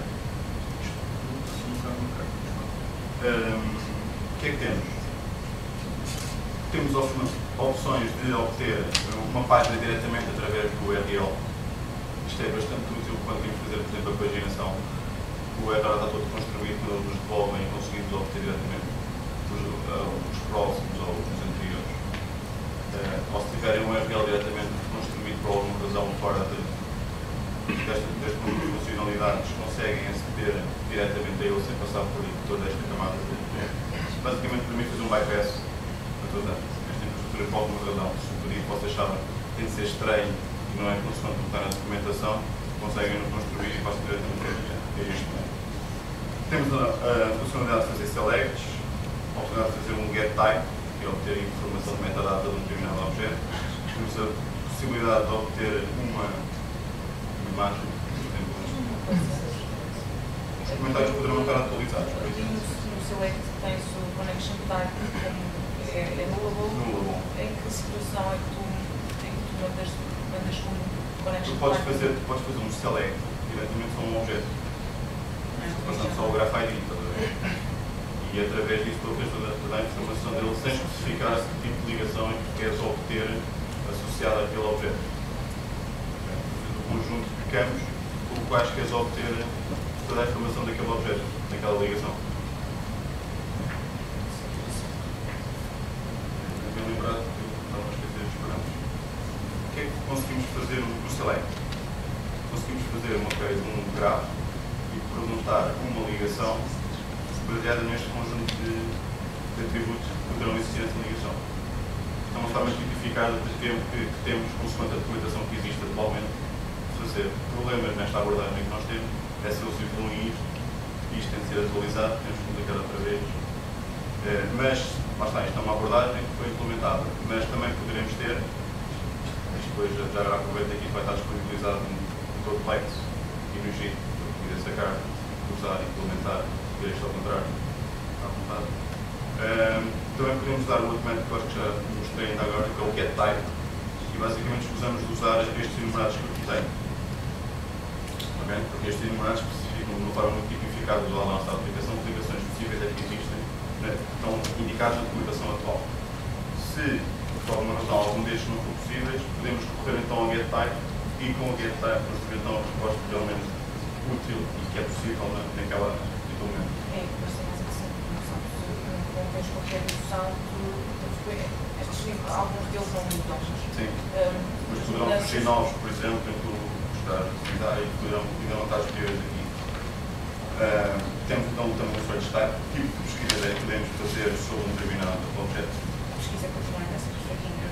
[SPEAKER 1] O que é que temos? Temos opções de obter uma página diretamente através do URL. Isto é bastante útil quando queremos fazer, por exemplo, a paginação. O URL está todo construído, nos devolvem e conseguimos obter diretamente os próximos ou os anteriores. Ou se tiverem um URL diretamente construído por alguma razão fora destas funcionalidades, conseguem aceder diretamente a ele sem passar por toda esta camada. Basicamente permite fazer um bypass a toda esta infraestrutura por alguma razão. Se o pedido vocês sabem tem de ser estranho e não é consoante o que está na documentação, conseguem no construir e passam diretamente a isto. Temos a funcionalidade de fazer selects, a oportunidade de fazer um get type, que é obter informação de metadata de um determinado objeto. Temos a possibilidade de obter uma imagem, por exemplo. Os comentários poderão estar atualizados.
[SPEAKER 6] No select tens o connection type é nullable. Em que situação é que tu mandas como connection type?
[SPEAKER 1] Tu podes fazer um select diretamente só um objeto. Passando só o graph ID. E através disso tu obtens toda a informação dele sem especificar que tipo de ligação é que queres obter associada àquele objeto. O conjunto de campos com os quais queres obter toda a informação daquele objeto, daquela ligação. Bem lembrado que eu estava a esquecer dos parâmetros. O que é que conseguimos fazer no select? Conseguimos fazer um graph e perguntar uma ligação baseada neste conjunto de atributos que poderão existir nessa ligação. É uma forma tipificada de tempo que temos, consoante a documentação que existe atualmente, de fazer problemas nesta abordagem que nós temos, é se eles evoluem isto tem de ser atualizado, temos que publicar outra vez. Mas, lá está, isto é uma abordagem que foi implementada, mas também poderemos ter, isto depois já aproveito aqui, vai estar disponibilizado no todo o Plex e no Git, para poder sacar, usar, implementar, ver isto ao contrário, à vontade. Também podemos usar o outro método que eu acho que já mostrei ainda agora, que é o getType, e basicamente escusamos de usar estes enumerados que eu tenho. Okay? Porque estes enumerados especificam de uma forma muito tipificada de usar a nossa aplicação, aplicações específicas é que existem, né? Estão indicados na documentação atual. Se, por alguma razão, algum destes não for possíveis, podemos recorrer então ao getType e com o getType construir então a resposta realmente útil e que é possível naquele momento.
[SPEAKER 6] É, depois tem mais não tens qualquer noção alguns deles não mudam.
[SPEAKER 1] Sim. Mas poderão surgir novos, por exemplo, em que tu estás a utilizar e poderão ainda não estar disponíveis aqui. Temos então também o search type, que tipo de pesquisa é que podemos fazer sobre um determinado objeto.
[SPEAKER 6] A pesquisa continua nessa perspectiva.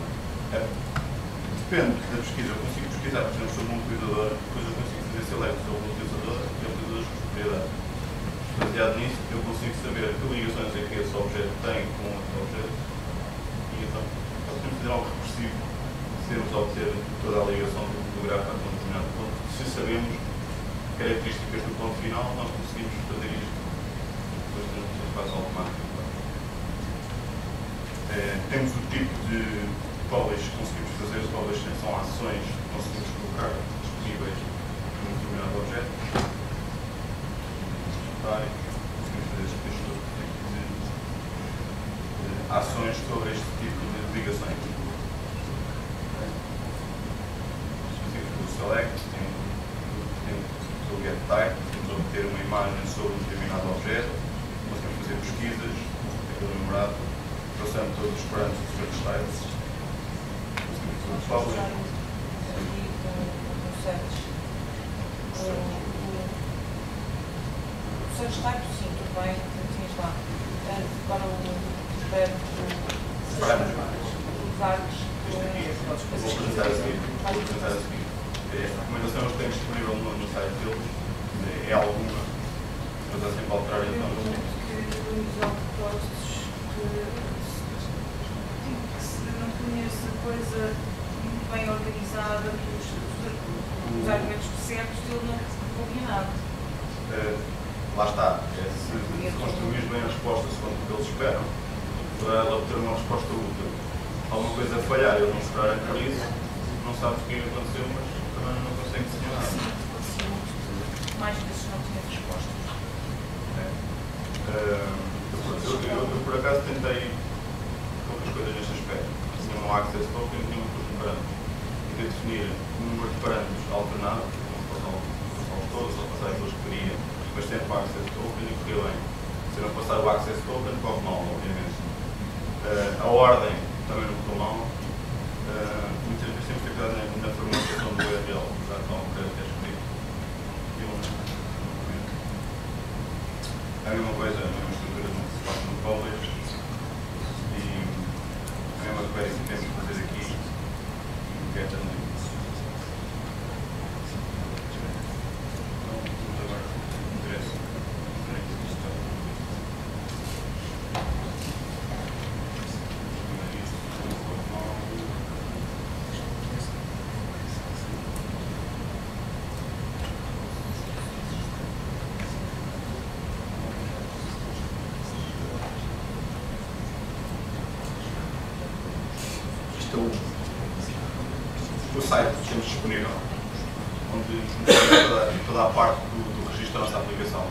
[SPEAKER 1] Depende da pesquisa. Eu consigo pesquisar, por exemplo, sobre um utilizador, depois eu consigo fazer select sobre um utilizador e utilizadores de propriedade. Baseado nisso, eu consigo saber que ligações é que esse objeto tem com outro objeto e então podemos fazer algo recursivo se temos a obter toda a ligação do grafo a um determinado ponto. Se sabemos características do ponto final, nós conseguimos fazer isto depois de um espaço automático. Temos o tipo de publish que conseguimos fazer. Os publish são ações que conseguimos colocar disponíveis num determinado objeto. Conseguimos fazer este tipo de ações sobre este tipo de ligações. Conseguimos o select, temos o getType, podemos obter uma imagem sobre um determinado objeto, conseguimos fazer pesquisas, aquele numerado, passando todos os parâmetros do seu site.
[SPEAKER 6] Aqui com o search. O search type, sim, tudo bem, tinhas lá. Agora o parâmetros
[SPEAKER 1] vou apresentar a seguir. Esta recomendação que temos disponível no site deles é alguma, mas há sempre alterar então.
[SPEAKER 6] Que não conheço a coisa muito bem organizada, os argumentos certos, ele não ouvia nada.
[SPEAKER 1] Lá está, se construís bem a resposta segundo o que eles esperam, poderá obter uma resposta útil. Alguma coisa a falhar, eles não esperarem por isso, não sabes o que aconteceu, mas também não conseguem desenhar nada.
[SPEAKER 6] Mais vezes não tinha resposta.
[SPEAKER 1] Eu por acaso tentei poucas coisas neste aspecto. Tinha um access token e tinha um conjunto de parâmetros. Tentei definir um número de parâmetros alternado, não passá-los todos, só passar aqueles que queria, mas sempre o access token e corria bem. Se eu não passar o access token, corre mal, obviamente. A ordem também não correu mal. Muitas vezes temos que ficar na formatação do URL, já está um bocadinho que é escrito. A mesma coisa, a mesma estrutura que se faz no publish e a mesma coisa que temos que fazer aqui no get também. Agora, interesse. O site que temos disponível, onde toda a parte do registro da nossa aplicação.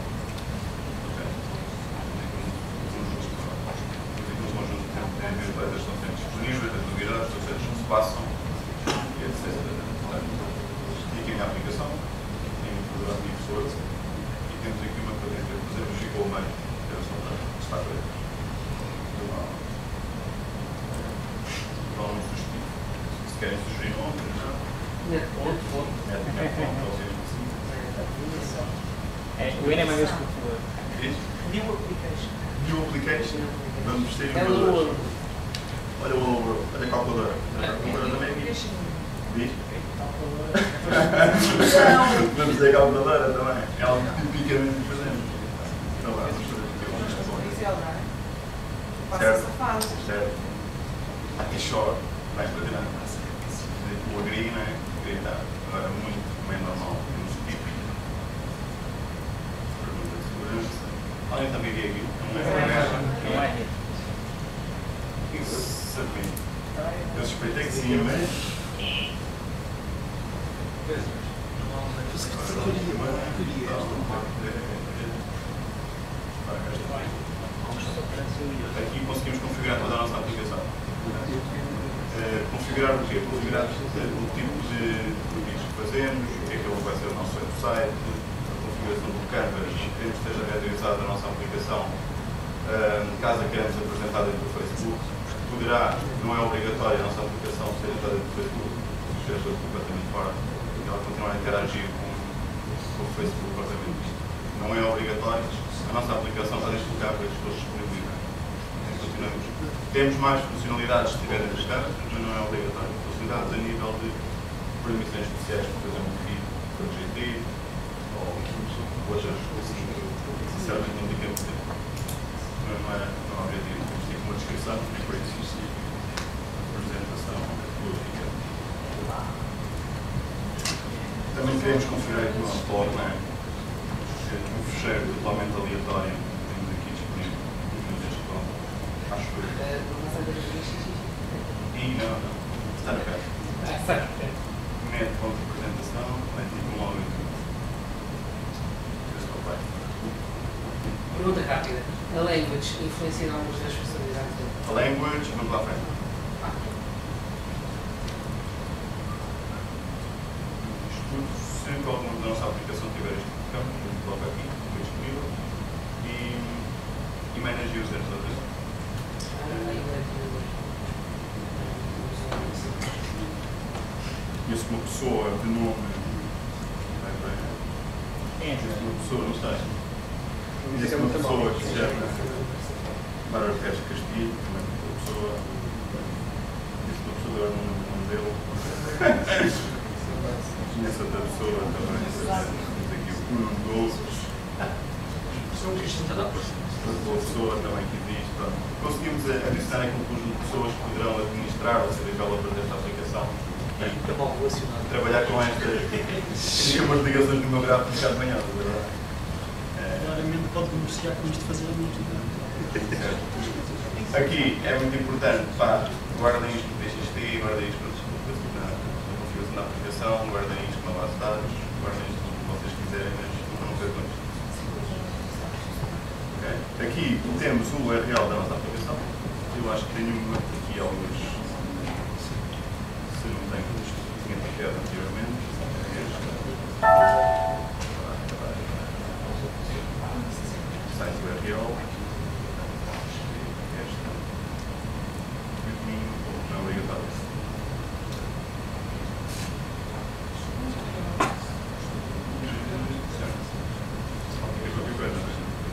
[SPEAKER 1] Temos um conjunto de templates que estão sempre disponíveis, as novidades, as coisas que se passam, etc. E aqui a minha aplicação, tem um programa de professor, e temos aqui uma coisa que fazemos ficou meio, que era só para testar coisas. Então, se querem sugerir outros,
[SPEAKER 7] o N é maiúsculo.
[SPEAKER 6] New application.
[SPEAKER 1] New application. Vamos ter
[SPEAKER 4] É o
[SPEAKER 1] olha a calculadora. A calculadora também é aqui. Diz? Vamos ter a calculadora também. É algo tipicamente que fazemos. Então vamos fazer aqui.
[SPEAKER 6] Passa-se a fase.
[SPEAKER 1] Certo. Aqui chora. Vai continuar. O agri, não é? O agri está agora muito bem normal. Temos típico. Pergunta de segurança. Alguém está meio aqui? Não é? Isso, sabia. Eu suspeitei que sim, mas. Aqui conseguimos configurar toda a nossa aplicação. Configurar o quê? Configurar o tipo de vídeos que fazemos, o que é que vai ser o nosso website, a configuração do Canvas, queremos que esteja renderizada a nossa aplicação, caso a queremos apresentar dentro do Facebook, poderá, não é obrigatório a nossa aplicação ser renderizada dentro do Facebook, se estiver completamente fora, e ela continuar a interagir com o Facebook propriamente. Não é obrigatório, a nossa aplicação está explicável as suas disponibilidades. Temos mais funcionalidades se tiverem as câmaras, mas não é obrigatório. Funcionalidades a nível de permissões especiais, por exemplo, um feed para GT ou outras coisas que sinceramente não digo muito tempo. Mas não é objetivo. Temos tipo uma descrição e por isso apresentação lógica. Também queremos configurar aqui o nosso blog, não é? Um fecheiro totalmente aleatório. Temos aqui disponível. Acho que não. Está no pé. Mete ponto de apresentação, vai tipo um logo.
[SPEAKER 4] Pergunta rápida. A language influencia em algumas das funcionalidades dele?
[SPEAKER 1] A language, vamos lá à frente. Se alguma da nossa aplicação tiver este campo, a gente coloca aqui, disponível. E manage users, ou seja, uma pessoa de nome. Uma pessoa, não sei. Existe uma pessoa que se chama Mário Pérez Castilho, também uma pessoa. Existe uma pessoa, agora não lembro o nome dele. Conheço outra pessoa também. Temos aqui o Bruno Doces. Uma pessoa também que existe. Pronto. Conseguimos adicionar aqui um conjunto de pessoas que poderão administrar ou ser developers desta aplicação. E trabalhar com estas umas ligações no meu gráfico um bocado banhado, é verdade?
[SPEAKER 8] Claramente pode beneficiar com isto fazer a música.
[SPEAKER 1] Aqui é muito importante, pá, guardem isto no TXT, guardem isto na configuração da aplicação, guardem isto na base de dados, guardem isto no que vocês quiserem, mas não sei quanto. Okay. Aqui temos o URL da nossa aplicação. Eu acho que tenho aqui alguns. Se não tenho, tinha criado anteriormente. Site URL. Esta. E o caminho não é obrigatório. Qualquer coisa.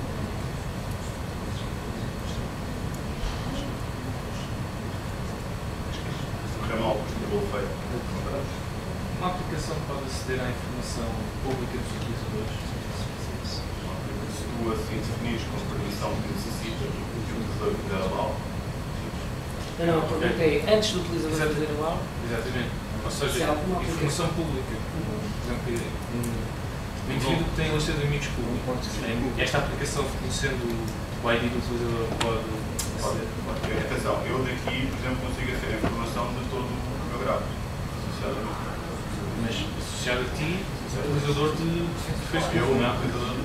[SPEAKER 9] Uma aplicação pode aceder à informação pública dos utilizadores?
[SPEAKER 1] Se tu assim definires com a permissão que necessitas, o utilizador que der mal.
[SPEAKER 4] Não, perguntei antes do utilizador fazer o mal.
[SPEAKER 9] Exatamente. Ou seja, informação pública. Por exemplo, um indivíduo que tem a lista de amigos públicos. Esta aplicação, conhecendo o ID do utilizador, pode.
[SPEAKER 1] Atenção, eu daqui, por exemplo, consigo aceder a informação de todo o meu gráfico.
[SPEAKER 9] Mas associado a ti, o utilizador de Facebook, não é?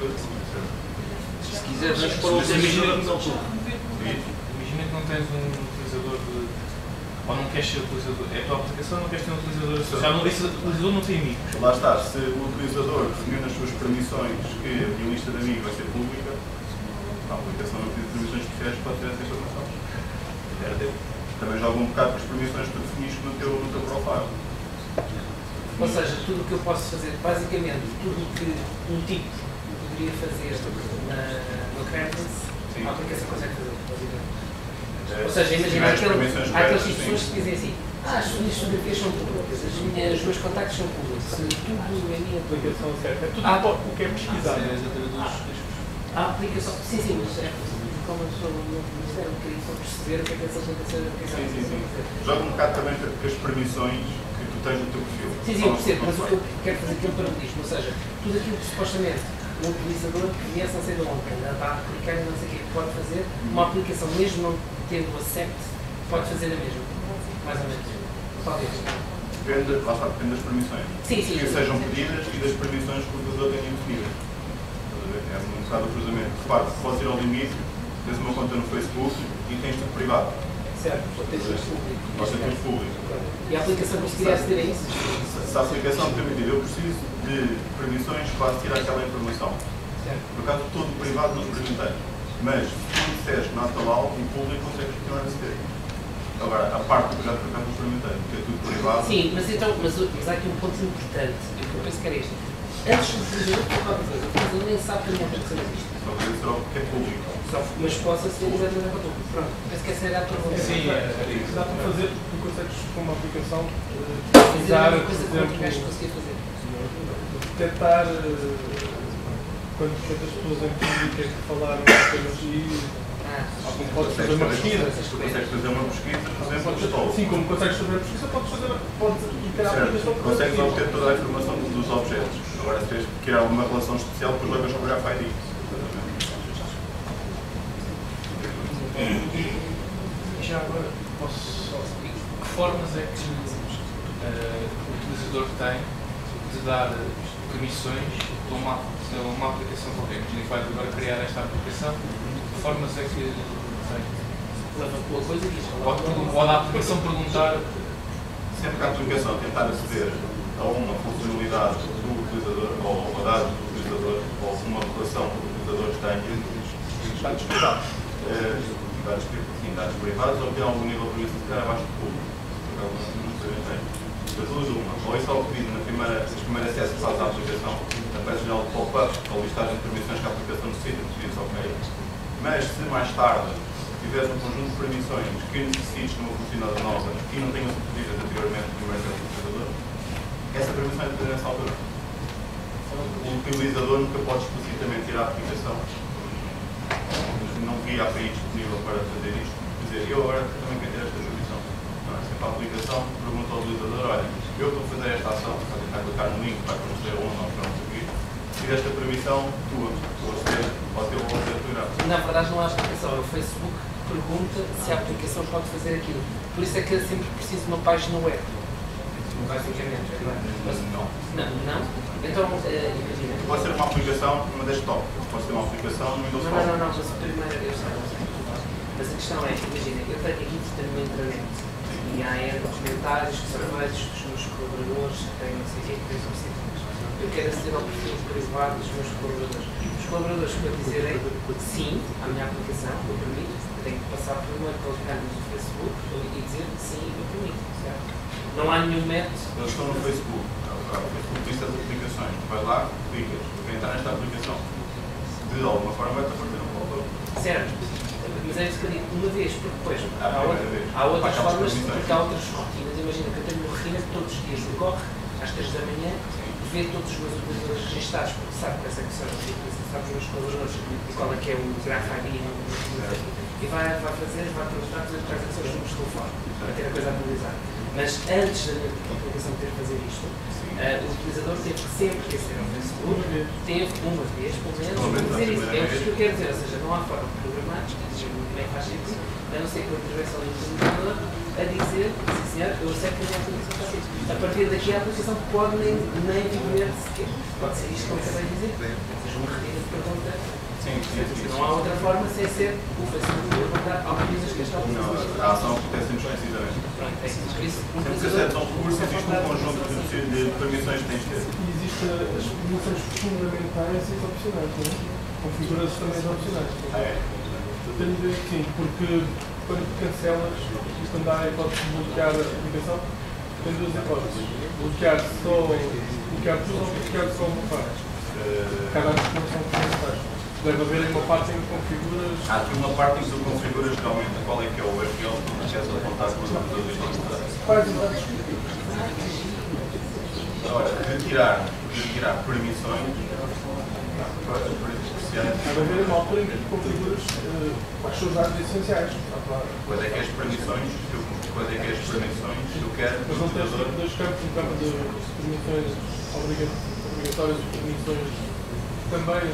[SPEAKER 4] Se quiseres,
[SPEAKER 9] imagina que não tens um utilizador de. Ou não queres ser utilizador. É a tua aplicação, não queres ter um utilizador associado. Esse utilizador não tem amigos.
[SPEAKER 1] Lá está, se o utilizador definiu nas suas permissões que a minha lista de amigos vai ser pública, a aplicação não precisa de permissões especiais para ter essa informação. Também joga um bocado com as permissões que tu definiste no teu profile.
[SPEAKER 4] Ou seja, tudo o que eu posso fazer, basicamente, tudo o que um tipo poderia fazer no Credence, a aplicação consegue fazer, basicamente. Ou seja, imagina aqueles tipos de pessoas que dizem assim: as minhas fotografias são públicas, os meus contactos são públicos, tudo é minha
[SPEAKER 3] aplicação certa. É tudo o que é pesquisado.
[SPEAKER 4] A aplicação, sim, mas é como eu sou no Ministério, eu queria só perceber o que é que essa aplicação
[SPEAKER 1] Sim. Joga um bocado também com as permissões que tu tens no teu perfil.
[SPEAKER 4] Sim, eu percebo, mas o que eu quero fazer aqui é um paralelismo, ou seja, tudo aquilo que supostamente um utilizador que conhece não sei de onde, que ainda está a clicar e não sei o que pode fazer, uma aplicação, mesmo não tendo o accept, pode fazer a mesma. Mais ou menos. Talvez.
[SPEAKER 1] Depende das permissões.
[SPEAKER 4] Sim.
[SPEAKER 1] Que sejam pedidas e das permissões que o utilizador tenha definidas. É um bocado o cruzamento. Repare, podes ir ao limite, tens uma conta no Facebook e tens tudo privado.
[SPEAKER 4] Certo, pode ter tudo público.
[SPEAKER 1] Pode ter tudo público.
[SPEAKER 4] E a aplicação conseguiria aceder a isso?
[SPEAKER 1] Se a aplicação te permitir, eu preciso de permissões para assistir àquela informação.
[SPEAKER 4] Certo.
[SPEAKER 1] Por acaso, todo privado não experimentei. Mas, se tu disseres na Atalal, o público consegue continuar a aceder. Agora, a parte do projeto, por acaso, não experimentei, porque é tudo privado.
[SPEAKER 4] Sim, mas há aqui um ponto importante, eu penso que era este. Antes do utilizador, qualquer coisa, o utilizador nem sabe que a minha aplicação existe.
[SPEAKER 1] Só que isso é o que é público.
[SPEAKER 4] Mas posso aceder exatamente para tudo. Pronto, penso que essa era a pergunta.
[SPEAKER 3] Sim, dá para fazer, tu consegues com uma aplicação
[SPEAKER 4] usar, por exemplo,
[SPEAKER 3] tentar quando as pessoas em público que falaram apenas algum pode fazer uma pesquisa.
[SPEAKER 1] Tu consegues fazer uma pesquisa, por exemplo,
[SPEAKER 3] sim, como consegues fazer a pesquisa, podes criar a aplicação.
[SPEAKER 1] Consegues obter toda a informação dos objetos. Agora, se tens que criar uma relação especial, depois jogas com o Graph ID.
[SPEAKER 9] Já agora, que formas é que o utilizador tem de dar permissões a uma aplicação qualquer? Imagina que vai agora criar esta aplicação, que formas é que tem?
[SPEAKER 4] Leva pela coisa e diz:
[SPEAKER 9] pode a aplicação perguntar.
[SPEAKER 1] Sempre que a aplicação tentar aceder a uma funcionalidade do utilizador, ou a dados do utilizador, ou uma relação que o utilizador tem,
[SPEAKER 3] dados privados.
[SPEAKER 1] Dados privados ou tem algum nível de privacidade abaixo do público. Não experimentei. Das duas uma. Ou isso é o pedido nos primeiros acessos que faz à aplicação, aparece já o pop-up com a listagem de permissões que a aplicação necessita, diz ok. Mas se mais tarde tiveres um conjunto de permissões que necessites numa funcionalidade nova e não tenham sido pedidas anteriormente no primeiro acesso do utilizador, essa permissão é dependente nessa altura. O utilizador nunca pode explicitamente ir à aplicação, não vi API disponível para fazer isto, dizer eu agora também quero ter esta permissão. Não, é sempre a aplicação pergunta ao utilizador, olha, eu estou a fazer esta ação, para tentar clicar no link para conhecer ou não, para não seguir, se esta permissão, tu aceder ao teu programa.
[SPEAKER 4] Na verdade não há explicação, é o Facebook que pergunta se a aplicação pode fazer aquilo. Por isso é que é sempre preciso uma página web. Basicamente, mas não. Não? Então, imagina.
[SPEAKER 1] Pode ser uma aplicação numa desktop, pode ser uma aplicação no Windows Phone.
[SPEAKER 4] Não, mas a primeira eu sei. Mas a questão é, imagina, eu tenho aqui no intranet e há comentários que são feitos dos meus colaboradores, que têm não sei o quê, que têm subsídios. Eu quero aceder ao perfil privado dos meus colaboradores. Os colaboradores para dizerem sim à minha aplicação, eu permito, tenho que passar primeiro pelos canais do Facebook e dizer sim, eu permito, certo? Não há nenhum método.
[SPEAKER 1] Eles estão no Facebook. O Facebook lista as aplicações. Tu vais lá, clicas. Tu queres entrar nesta aplicação. De alguma forma vai-te aparecer um pop-up.
[SPEAKER 4] Certo. Mas é isso que eu digo, uma vez, porque depois há outras formas, porque há outras rotinas. Imagina que eu tenho uma rotina que todos os dias decorre, às 3 da manhã, vê todos os meus utilizadores registados, porque sabe quais é que são sabe os meus colaboradores e qual é que é o graph ID e vai fazer, vai perguntar quais é que são os números de telefone, para ter a coisa atualizada. Mas antes da minha aplicação ter que fazer isto, o utilizador teve sempre que aceder ao Facebook, teve uma vez, pelo menos, para dizer isso. É isso que eu quero dizer, ou seja, não há forma de programar, como é que faz sentido, a não ser que eu intervença ali no utilizador a dizer, sim senhor, eu sei que a minha aplicação faz isto. A partir daqui a aplicação pode nem viver sequer. Pode ser isto como acabei de dizer. Ou seja, uma retina de pergunta.
[SPEAKER 1] Sim.
[SPEAKER 4] Não há outra forma sem ser o Facebook perguntar autorizas que esta aplicação.
[SPEAKER 1] Não, a ação acontece sempre precisamente.
[SPEAKER 4] Pronto, é isso. Por isso,
[SPEAKER 1] sempre que acede ao recurso, existe um conjunto de permissões que tens de ter.
[SPEAKER 3] E existem as permissões fundamentais e as opcionais, não é? Configurações também opcionais.
[SPEAKER 1] É?
[SPEAKER 3] Tenho de dizer que sim, porque quando cancelas, isto anda a hipótese de bloquear a aplicação, tem duas hipóteses. Bloquear tudo ou bloquear só uma parte. Cada informação que você faz. Deve haver uma parte em que configuras.
[SPEAKER 1] Há aqui uma parte em que tu configuras realmente qual é que é o URL que tu queres apontar com os utilizadores.
[SPEAKER 3] Quais os dados?
[SPEAKER 1] Agora, retirar permissões.
[SPEAKER 3] Deve haver uma altura em que configuras os seus dados essenciais.
[SPEAKER 1] Quais é que é as permissões que eu quero?
[SPEAKER 3] Mas não tens dois campos, um campo de permissões obrigatórias e permissões também.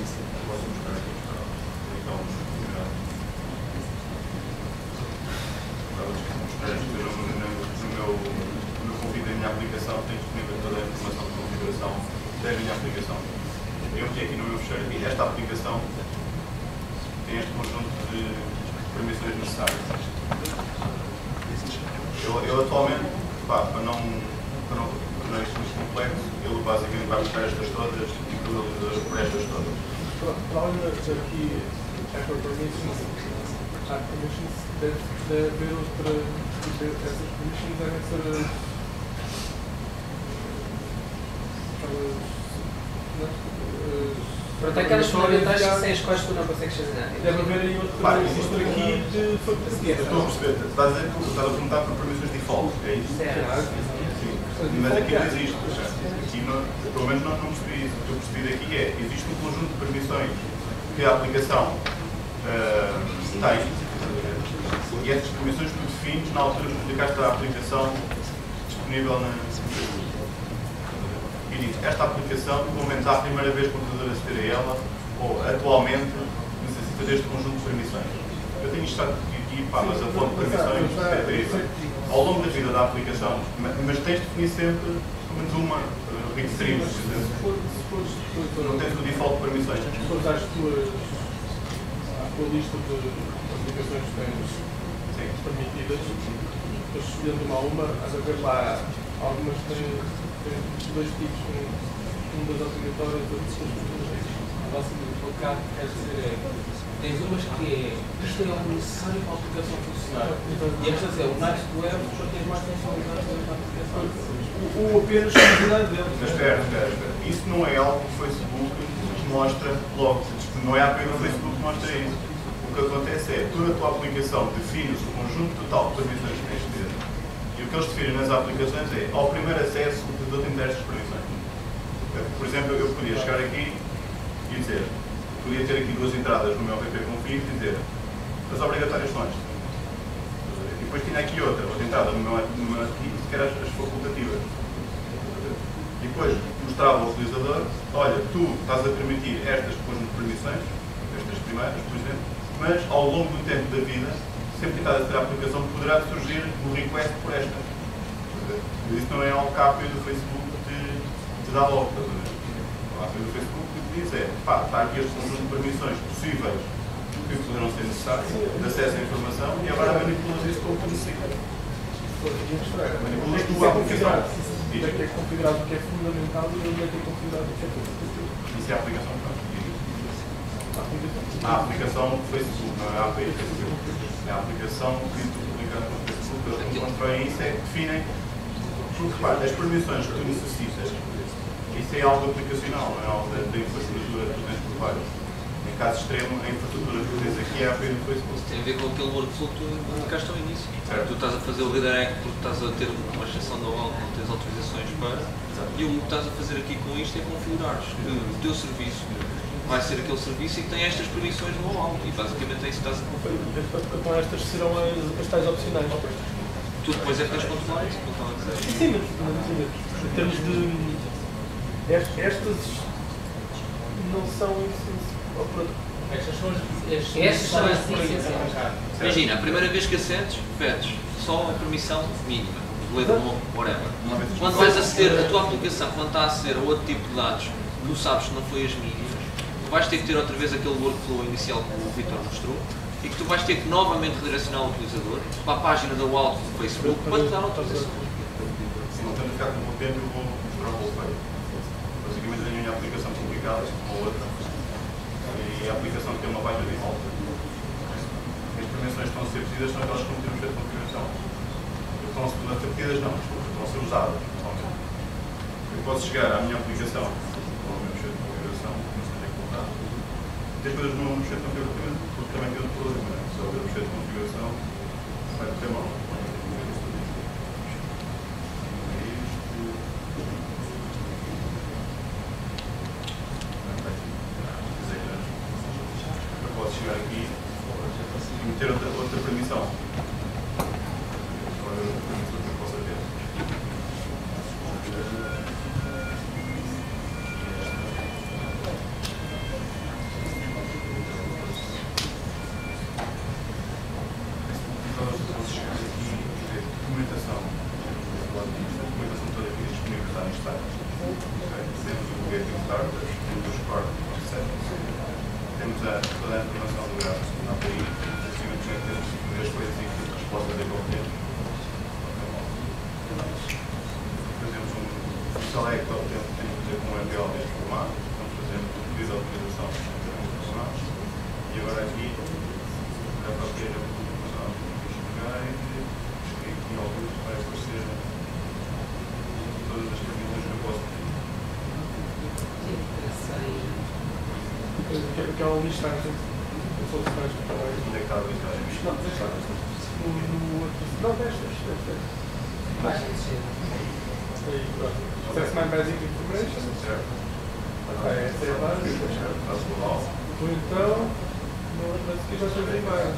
[SPEAKER 3] No meu convite da minha aplicação tem disponível toda a informação de configuração da minha aplicação. Eu meti aqui no meu fecheiro e esta aplicação tem este conjunto de permissões necessárias. Eu atualmente, para não tornar isto muito complexo, ele basicamente vai buscar estas todas e produz por estas todas. Para além daqui, Apple Permissions, deve haver outra. Essas permissions devem ser.
[SPEAKER 4] Pronto, aquelas fundamentais sem as quais tu não consegues fazer nada.
[SPEAKER 3] Deve haver aí outra aqui de.
[SPEAKER 1] Eu estou a perceber. Estás a perguntar por permissões default, é isso? Sim. Mas aqui não existe. Aqui, pelo menos não percebi isso. O que eu percebi daqui existe um conjunto de permissões que a aplicação tem. E essas permissões tu defines na altura que publicaste a aplicação disponível na. E diz, esta aplicação, no momento a primeira vez que o utilizador aceder a ela, ou atualmente necessita deste conjunto de permissões. Eu tenho isto aqui, mas a fonte de permissões é isso. Ao longo da vida da aplicação, mas tens de definir sempre pelo menos uma extreme. Não tens o default de permissões.
[SPEAKER 3] Se fores à tua lista de aplicações que tens permitidas, depois escolhendo uma a uma, há de haver lá algumas que têm dois tipos, um das obrigatórias e outras das
[SPEAKER 9] basicamente o que quer dizer é, tens umas que é, isto é algo necessário para a aplicação funcionar. E estas é o nice to have para ter mais funcionalidades dentro da aplicação.
[SPEAKER 5] Ou apenas funcionalidade dentro.
[SPEAKER 1] Mas espera. Isso não é algo que o Facebook mostra logo. Não é apenas o Facebook que mostra isso. O que acontece é, toda a tua aplicação define o conjunto total de permissões que tens de ter. E o que eles definem nas aplicações é, ao primeiro acesso, o utilizador tem destas permissões. Por exemplo, eu podia chegar aqui e dizer, podia ter aqui duas entradas no meu app.config e dizer, as obrigatórias são estas. E depois tinha aqui outra entrada no meu aqui, que eram as facultativas. E depois mostrava ao utilizador, olha, tu estás a permitir estas conjunto de permissões, estas primeiras, por exemplo, mas ao longo do tempo da vida, sempre que estás a ter a aplicação, poderá surgir um request por esta. Mas isso não é algo que a API do Facebook te dá logo. A API do Facebook o que diz é, pá, está aqui este conjunto de permissões possíveis que poderão ser necessárias, de acesso à informação, e agora manipulas isso como tu necessitas. Manipulas tu a aplicação.
[SPEAKER 3] Onde é que é configurado o que é fundamental e onde é que é configurado o que é facultativo.
[SPEAKER 1] Isso é a aplicação, pronto. A aplicação do Facebook, não é a API do Facebook. É a aplicação que tu publicas no Facebook, eles que constroem isso é que definem. Porque, repare, as permissões que tu necessitas, isso é algo aplicacional, não é algo da infraestrutura que tu tens por baixo. Em caso extremo, a infraestrutura que tu tens aqui é a API do Facebook.
[SPEAKER 10] Isso tem a ver com aquele workflow que tu indicaste ao início.
[SPEAKER 1] Certo.
[SPEAKER 10] Tu estás a fazer o redirect porque estás a ter uma exceção da OAuth, não tens autorizações para. E o que estás a fazer aqui com isto é configurares que o teu serviço vai ser aquele serviço e que tem estas permissões no OAuth. E basicamente é isso que estás a configurar.
[SPEAKER 3] Então estas serão as tais opcionais.
[SPEAKER 10] Tu depois é que tens de controlar isso, não estava a dizer.
[SPEAKER 3] Sim, mas em termos de. Estas não são
[SPEAKER 9] Estas são
[SPEAKER 4] as essenciais.
[SPEAKER 10] Imagina, a primeira vez que acedes, pedes só a permissão mínima, whatever. Quando vais aceder a tua aplicação, quando está a aceder a outro tipo de dados, tu sabes que não foi as mínimas, tu vais ter que ter outra vez aquele workflow inicial que o Vitor mostrou e que tu vais ter que novamente redirecionar o utilizador para a página da OAuth do Facebook para te dar autorização.
[SPEAKER 1] Se não estamos a ficar com o tempo, eu vou mostrar o roleplay. Basicamente, a minha aplicação publicada, uma outra, e a aplicação tem uma página de volta. As permissões que estão a ser pedidas são aquelas que não temos feito configuração. Estão a ser pedidas, não, desculpa, estão a ser usadas. Eu posso chegar à minha aplicação, com o meu cheio de configuração, não sei onde é que voltar. Tem coisas no meu cheio de configuração, porque também tem outro problema, né? Se houver um cheio de configuração, vai ter mal. Chegar aqui e meter outra permissão. Agora a permissão que eu possa ter. Então vamos chegar aqui e ver documentação. A documentação toda aqui disponível está em start. Temos o Getting Starters, temos os Core Concepts. Temos toda a informação do gráfico na API, simplesmente temos as coisas em que a resposta é competente. Fazemos um select ao tempo que temos que fazer com o MPL deste formato, estamos fazendo um pedido de autorização deste formato. E agora aqui, já para ter a informação do guide, e aqui ao grupo vai aparecer todas as perguntas que eu posso pedir.
[SPEAKER 3] Aquela listagem de soluções que trabalho.
[SPEAKER 1] Onde é que está a listagem?
[SPEAKER 3] Não, destas. Aí, pronto. Access My Basic Information.
[SPEAKER 1] Certo.
[SPEAKER 3] Essa é a base.
[SPEAKER 1] Está global.
[SPEAKER 3] Ou então, mas aqui já tem mais.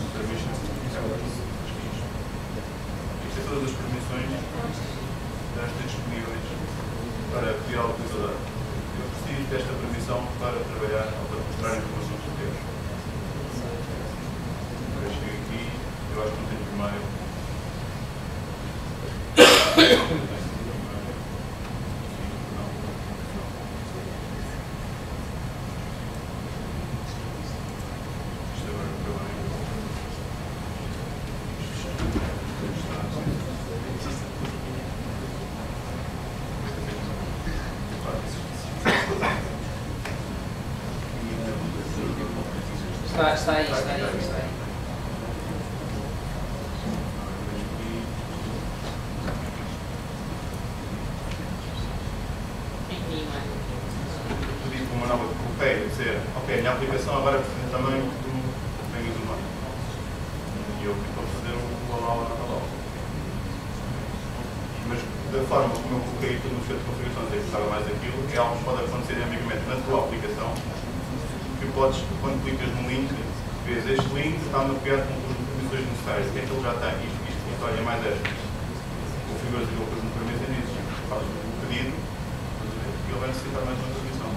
[SPEAKER 1] Isto é todas as permissões que já estão disponíveis para pedir ao utilizador. Eu preciso desta permissão para trabalhar ou para mostrar a informação que temos. Eu chego aqui, eu acho que não tenho primeiro. Isto agora é
[SPEAKER 4] Está aí.
[SPEAKER 1] Pedir para uma nova copia, dizer, ok, a minha aplicação agora precisa também do bem humano. E eu estou a fazer o global na global. Mas da forma como eu coloquei tudo no centro de configurações e gostava mais daquilo, é algo que pode acontecer amigamente na tua aplicação, que podes, quando clicas no link, vês este link, está mapeado com as definições necessárias, que aquilo já tem isto, história mais esta. Configuras aquilo que não permitem isso, fazes o pedido, e ele vai necessitar mais uma definição.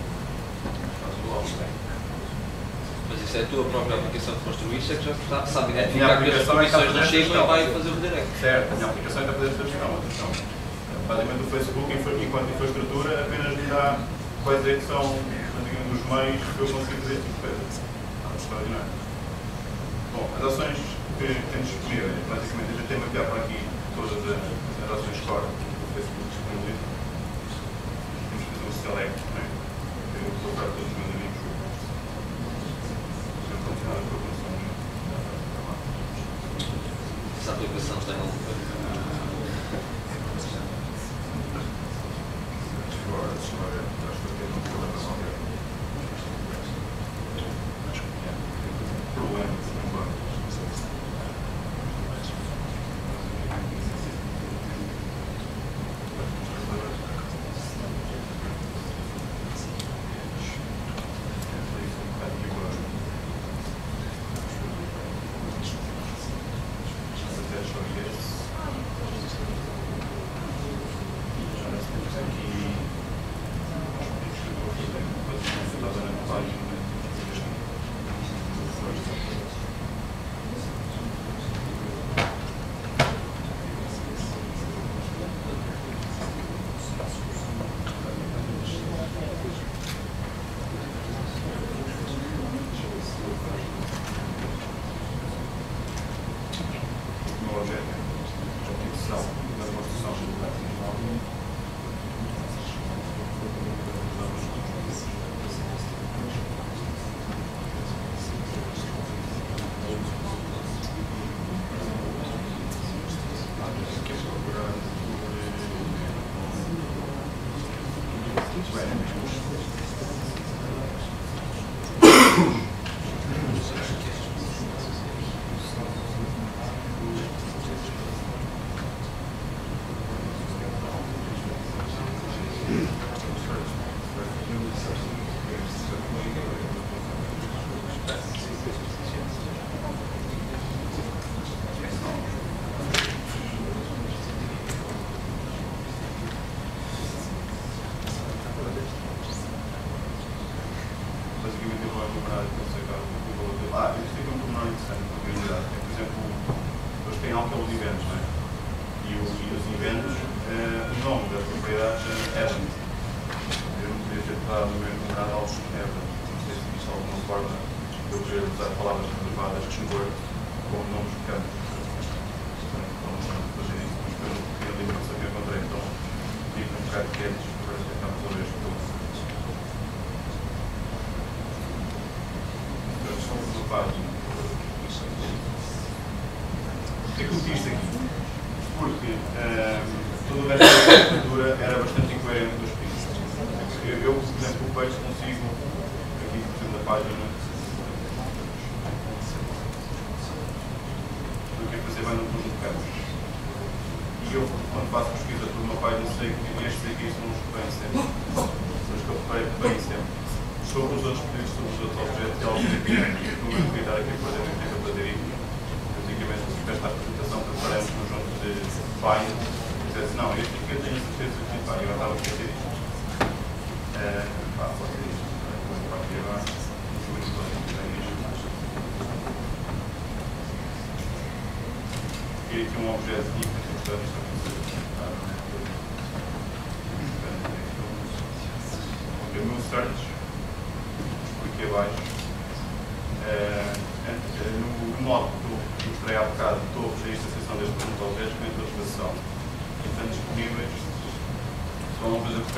[SPEAKER 10] Mas isso é a tua própria aplicação que construíste, é que já sabe identificar que as definições não chegam e vai fazer o redirect.
[SPEAKER 1] Certo, a minha aplicação ainda fazer esta gestão. Basicamente o Facebook, enquanto infraestrutura, apenas me dá quais é que são, digamos, os meios que eu consigo fazer este tipo de coisa. Extraordinário. Bom, as ações que temos disponíveis, basicamente, a gente tem mapeado para aqui todas as ações core que o Facebook disponibiliza. Temos que fazer um select, não é? Eu vou procurar todos os meus amigos. Eu vou continuar a programação.
[SPEAKER 10] Essa aplicação tem alguma coisa?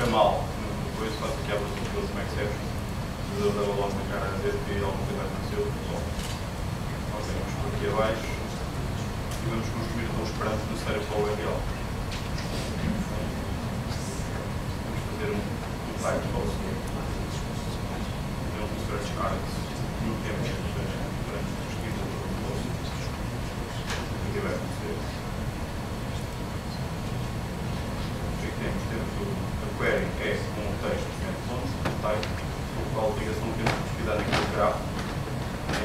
[SPEAKER 1] Depois faço aqui a abertura do Excel, mas eu dava logo na cara a dizer que alguma coisa aconteceu. aqui abaixo e vamos construir os parâmetros necessários para o URL. Vamos fazer um type post, fazer um search args, não temos parâmetros escritos no post. Aqui vai acontecer. Temos a query é um texto type, o qual a ligação que temos que pesquisar naquele grafo é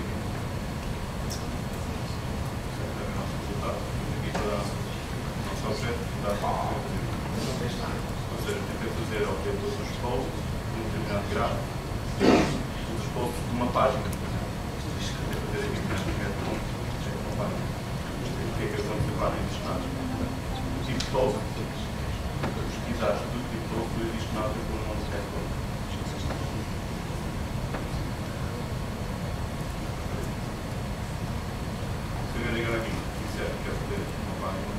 [SPEAKER 1] o nosso resultado. Aqui para o nosso objeto, ou seja, tem que fazer obter todos os posts num determinado grafo, os posts de uma página. Tem que fazer aqui uma página. O que é que eles vão levar em destaque? O tipo de post. Pesquisar tudo tipo de post, não existe nada com o nome do setor. Se eu ligar aqui, disser que quer fazer uma página,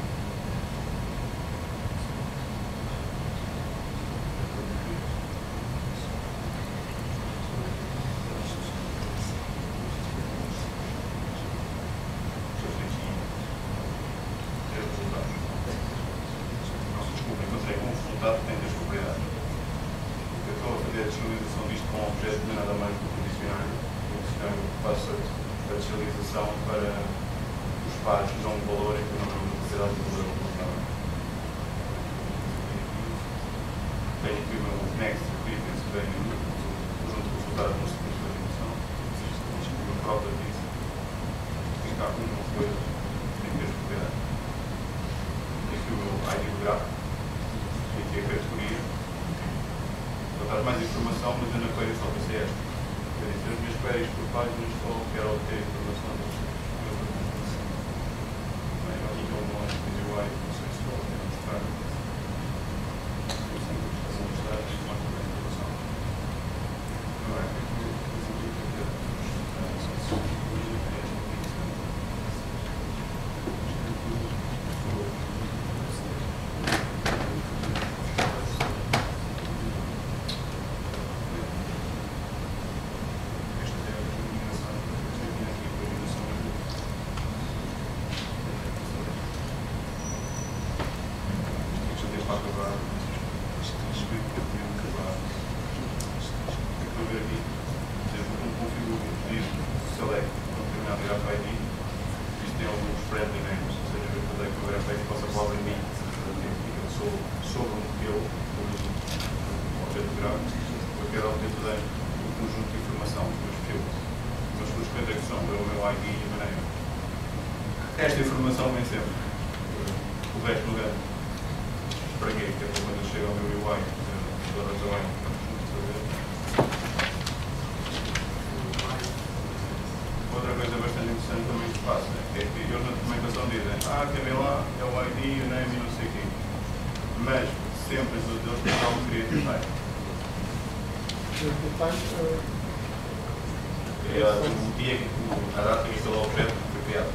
[SPEAKER 1] tem das propriedades. Eu estou a fazer a desligação disto com um objeto de nada mais do que um dicionário. O dicionário passa a desligação para os pares de um valor em que não é uma propriedade de valor colocado. Tenho aqui o meu next reference, que vem no conjunto de resultados no segundo da dimensão. O meu properties, tem cá uma coisa, tem que ter as propriedades. Tem aqui o meu ID do gráfico. Aqui a categoria. Vou dar mais informação, mas eu na query só pensei esta. Quer dizer, as minhas queries por páginas só quero obter informação das minhas organizações. Bem, aqui que é o nome do UI, não sei se pode mostrar. Eu sempre vou mostrar mais informação. Agora, aqui eu vou ter esta informação vem sempre. O resto do ganho. Para quê? Que é para quando chega ao meu UI, toda a UI. Outra coisa bastante interessante também que se passa é que eles na documentação dizem quer ver lá, é o ID, o name e não sei o quê. Mas sempre em todos eles tem algo creative type. É o dia, a data que aquele objeto foi criado.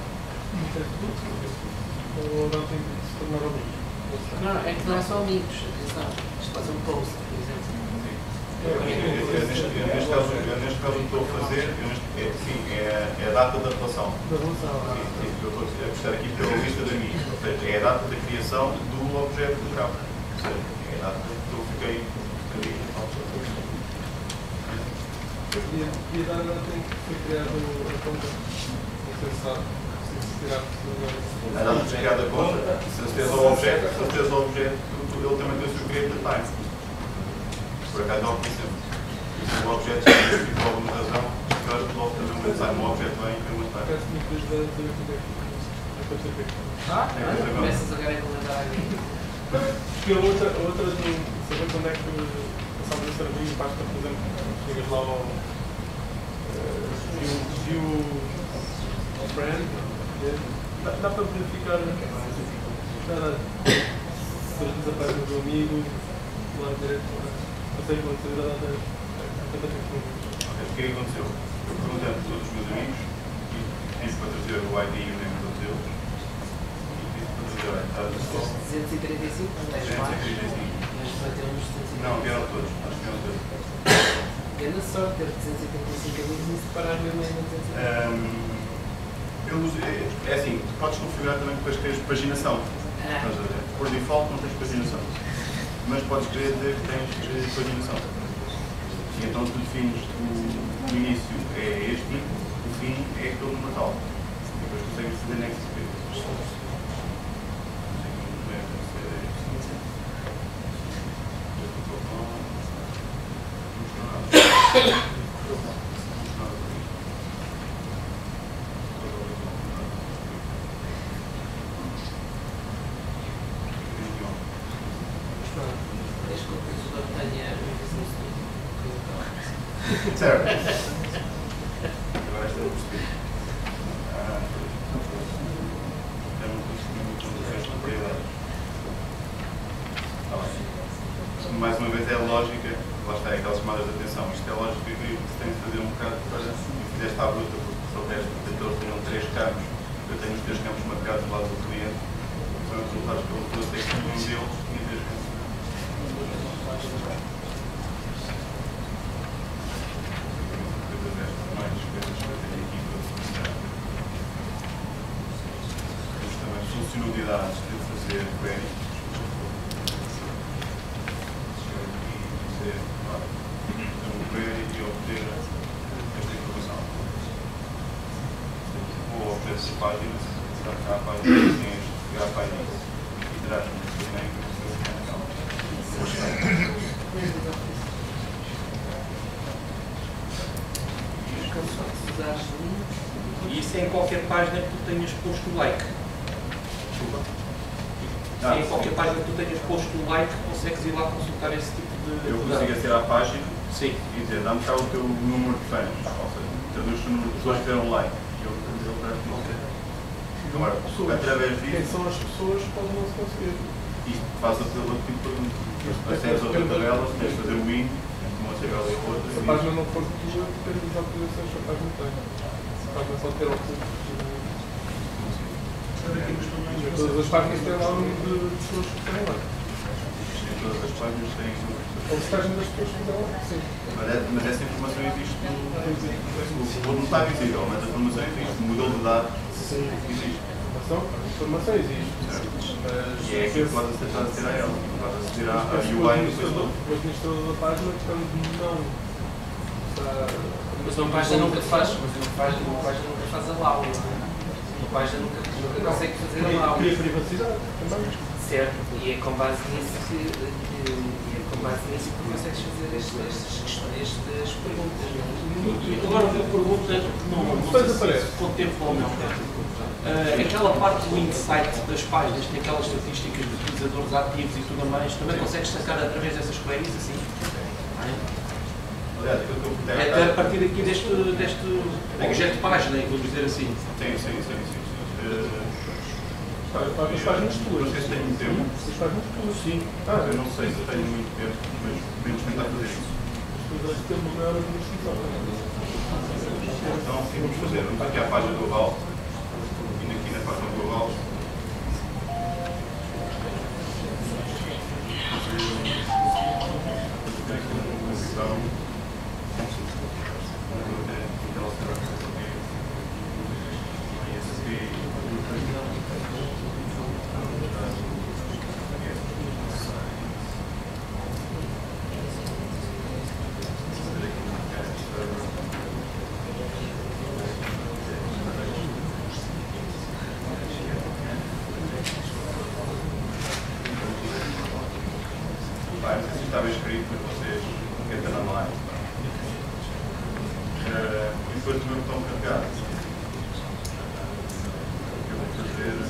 [SPEAKER 3] Ou não tem que se tornar amigos?
[SPEAKER 4] Não, é que não é só amigos. Atenção, isto pode ser um post, por exemplo.
[SPEAKER 1] Neste caso, o que estou a fazer é a data da relação.
[SPEAKER 3] Da relação.
[SPEAKER 1] Sim, eu estou a puxar aqui pela lista de amigos. Ou seja, é a data da criação do objeto do grafo. Ou seja, é a data que eu fiquei ali.
[SPEAKER 3] E a data tem que ser criado a conta. Não sei se sabe.
[SPEAKER 1] A data de criar a conta, se acede ao objeto, ele também tem o seu create time. Por acaso é o que sempre. Se o objeto já por alguma razão, logo também uma design, um objeto vem e uma time.
[SPEAKER 4] Começas a recomendar ali.
[SPEAKER 3] Porque a outra de saber quando é que passamos a servir, basta, por exemplo, chegas lá ao view brand. Dá para verificar se desaparece do amigo lá direto, não sei quando se dá tanta tempo.
[SPEAKER 1] O que é que aconteceu? Eu perguntei a todos os meus amigos e disse para trazer o ID e o nome de todos eles e disse para trazer o
[SPEAKER 4] 235, não tens mais? Mas vai ter uns 235.
[SPEAKER 1] Não, vieram todos, acho que vieram todos.
[SPEAKER 4] Grande sorte ter 235 amigos e separar mesmo em 235.
[SPEAKER 1] É assim, tu podes configurar também depois que tens paginação. Por default não tens paginação. Mas podes querer dizer que tens paginação. E então tu defines o início é este tipo, o fim é aquele número tal. E depois consegues fazer next page.
[SPEAKER 4] Desde que o utilizador tenha
[SPEAKER 1] Certo. Agora esta eu percebi. Eu não consegui muito do resto da propriedade. Está bem. Mais uma vez é a lógica, lá está, é aquelas chamadas de atenção. Isto é a lógica que se tem de fazer um bocado para fizeste à bruta, porque se soubeste que eles tenham 3 campos, eu tenho os 3 campos marcados do lado do cliente, são os resultados que eu vou ter que um deles e 3 campos. Funcionalidades de fazer query. Fazer um query e obter esta informação. Vou obter essa página, será que há a página que tem este graph ID e traz-me também
[SPEAKER 11] e isso é em qualquer página que tu tenhas posto o like. Em qualquer página que tu tenhas posto o like, consegues ir lá consultar esse tipo de...
[SPEAKER 1] Eu consigo acessar à página.
[SPEAKER 11] Sim.
[SPEAKER 1] E dizer, dá-me cá o teu número de fãs, ou seja, traduz o número de pessoas que deram like. E eu vou dizer para ti. Agora, através disso...
[SPEAKER 3] Quem são as pessoas pode não se conseguir.
[SPEAKER 1] Isto faz outro tipo de pergunta. Acedes a outra tabela, tens de fazer o in, uma tabela e outra.
[SPEAKER 3] Se a página não for tua, depende das autorizações que a página tem. A página pode ter autorizações. Todas as páginas têm lá o número de pessoas que têm lá.
[SPEAKER 1] Sim, todas as páginas têm o número de pessoas.
[SPEAKER 3] A listagem das pessoas que têm lá, sim.
[SPEAKER 1] Mas essa informação existe no Facebook. Não está visível, mas a informação existe. O modelo de dados existe.
[SPEAKER 3] A informação existe.
[SPEAKER 1] E é aquilo que pode aceitar a ela. Pode aceder à UI do Facebook.
[SPEAKER 3] O administrador da página, quando não está...
[SPEAKER 4] Mas uma página nunca faz, uma página nunca faz a aula. Uma página nunca consegue fazer a aula.
[SPEAKER 3] Cria privacidade também.
[SPEAKER 4] Certo, e é com base nisso que consegues fazer estas perguntas.
[SPEAKER 11] Agora uma pergunta não contempla ou não. Aquela parte do insight das páginas, tem aquelas estatísticas de utilizadores ativos e tudo mais, também consegues sacar através dessas queries assim?
[SPEAKER 1] Aliás, aquilo que eu puder...
[SPEAKER 11] Até a partir aqui deste objeto de página, vamos dizer assim.
[SPEAKER 1] Sim.
[SPEAKER 3] As páginas tuas.
[SPEAKER 1] Vocês têm muito tempo?
[SPEAKER 3] As páginas tuas, sim.
[SPEAKER 1] Eu não sei se tenho muito tempo, mas podemos tentar fazer isso.
[SPEAKER 3] As temos maior administração.
[SPEAKER 1] Então, o que vamos fazer? Vamos aqui à página global. E aqui na página global. Não sei se estava escrito, mas vocês entram online. E depois do meu botão carregar. Eu vou fazer.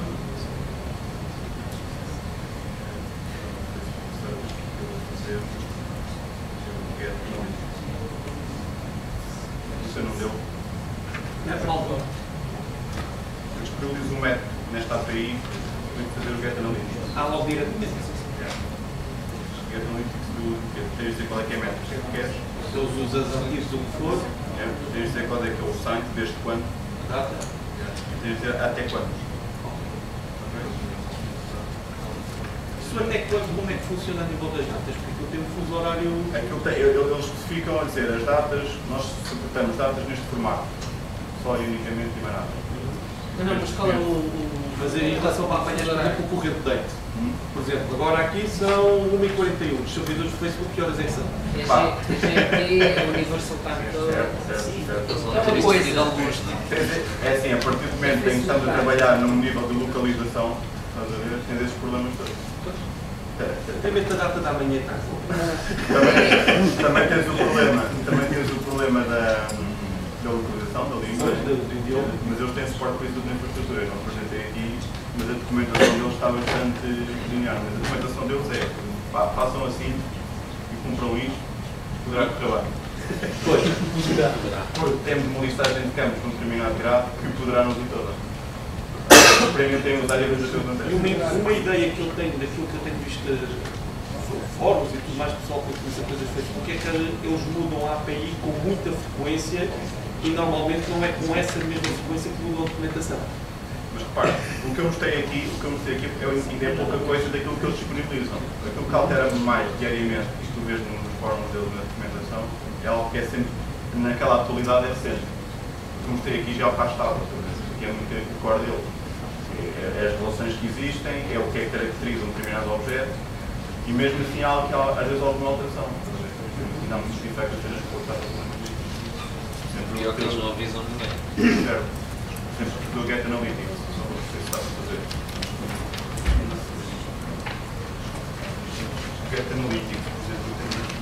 [SPEAKER 1] Thank you. dele. Disponibilizo um método nesta API para fazer o get analytics.
[SPEAKER 11] Logo diretamente.
[SPEAKER 1] Get analytics do que tens de dizer qual é que é a métrica que queres.
[SPEAKER 11] Eles usam arquivos do que for.
[SPEAKER 1] Tens de dizer qual é que é o sign, desde quando.
[SPEAKER 11] Data.
[SPEAKER 1] Tens de dizer até quando.
[SPEAKER 11] Isso até quando, como é que funciona a nível das datas? Porque eu tenho um fuso horário.
[SPEAKER 1] Eles especificam a dizer as datas, nós suportamos datas neste formato. Só e unicamente e mais nada.
[SPEAKER 11] Não, mas qual é Mas em relação para apanhar, por exemplo, o corrente date. Por exemplo, agora aqui são 1h41. Os servidores do Facebook, que horas é que são?
[SPEAKER 4] TGP, Universal Time Code.
[SPEAKER 1] É uma coisa. É assim, a partir do momento em que estamos a trabalhar num nível de localização, estás a ver, tens esses problemas todos.
[SPEAKER 11] Tem medo da data da manhã, tá?
[SPEAKER 1] Também tens o problema da localização, da língua, mas eles têm suporte para isso tudo na infraestrutura. Eu não apresentei aqui, mas a documentação deles está bastante linear. Mas a documentação deles é, façam assim e cumpram isto, poderá correr bem. Porque temos uma listagem de campos com um determinado grado que poderá não vir toda. Experimentem usar e a ver o que acontece.
[SPEAKER 11] Uma ideia que eu tenho daquilo que eu tenho visto fóruns e tudo mais, pessoal que utiliza coisas do Facebook, é que eles mudam a API com muita frequência e normalmente não é com essa mesma frequência que mudam a documentação.
[SPEAKER 1] Mas repare, o que eu mostrei aqui é pouca coisa daquilo que eles disponibilizam. Aquilo que altera mais diariamente, isto tu vês nos fóruns deles na documentação, é algo que é sempre, naquela atualidade é recente. O que eu mostrei aqui já está estável, que é muito o core dele. É as relações que existem, é o que é que caracteriza um determinado objeto e mesmo assim há algo que às vezes alguma alteração. Ainda há muitos defeitos a serem exportados.
[SPEAKER 10] E é o que eles não avisam ninguém.
[SPEAKER 1] Certo. Sempre do Get Analytics, só para você está a fazer. Get Analytics, por exemplo, tem aqui.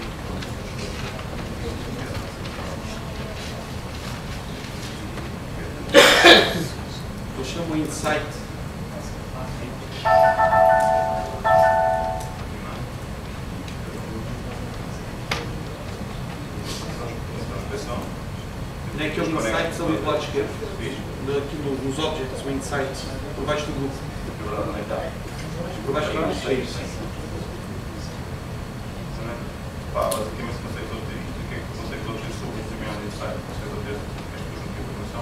[SPEAKER 11] Eu chamo Insight. Não é aqueles insights ali do lado esquerdo? Aqui nos objects, o insight, por baixo do grupo. Por baixo do grupo.
[SPEAKER 1] Basicamente, o conceito de o que é que o conceito de sobre o determinado insight, o conceito de este conjunto de informação,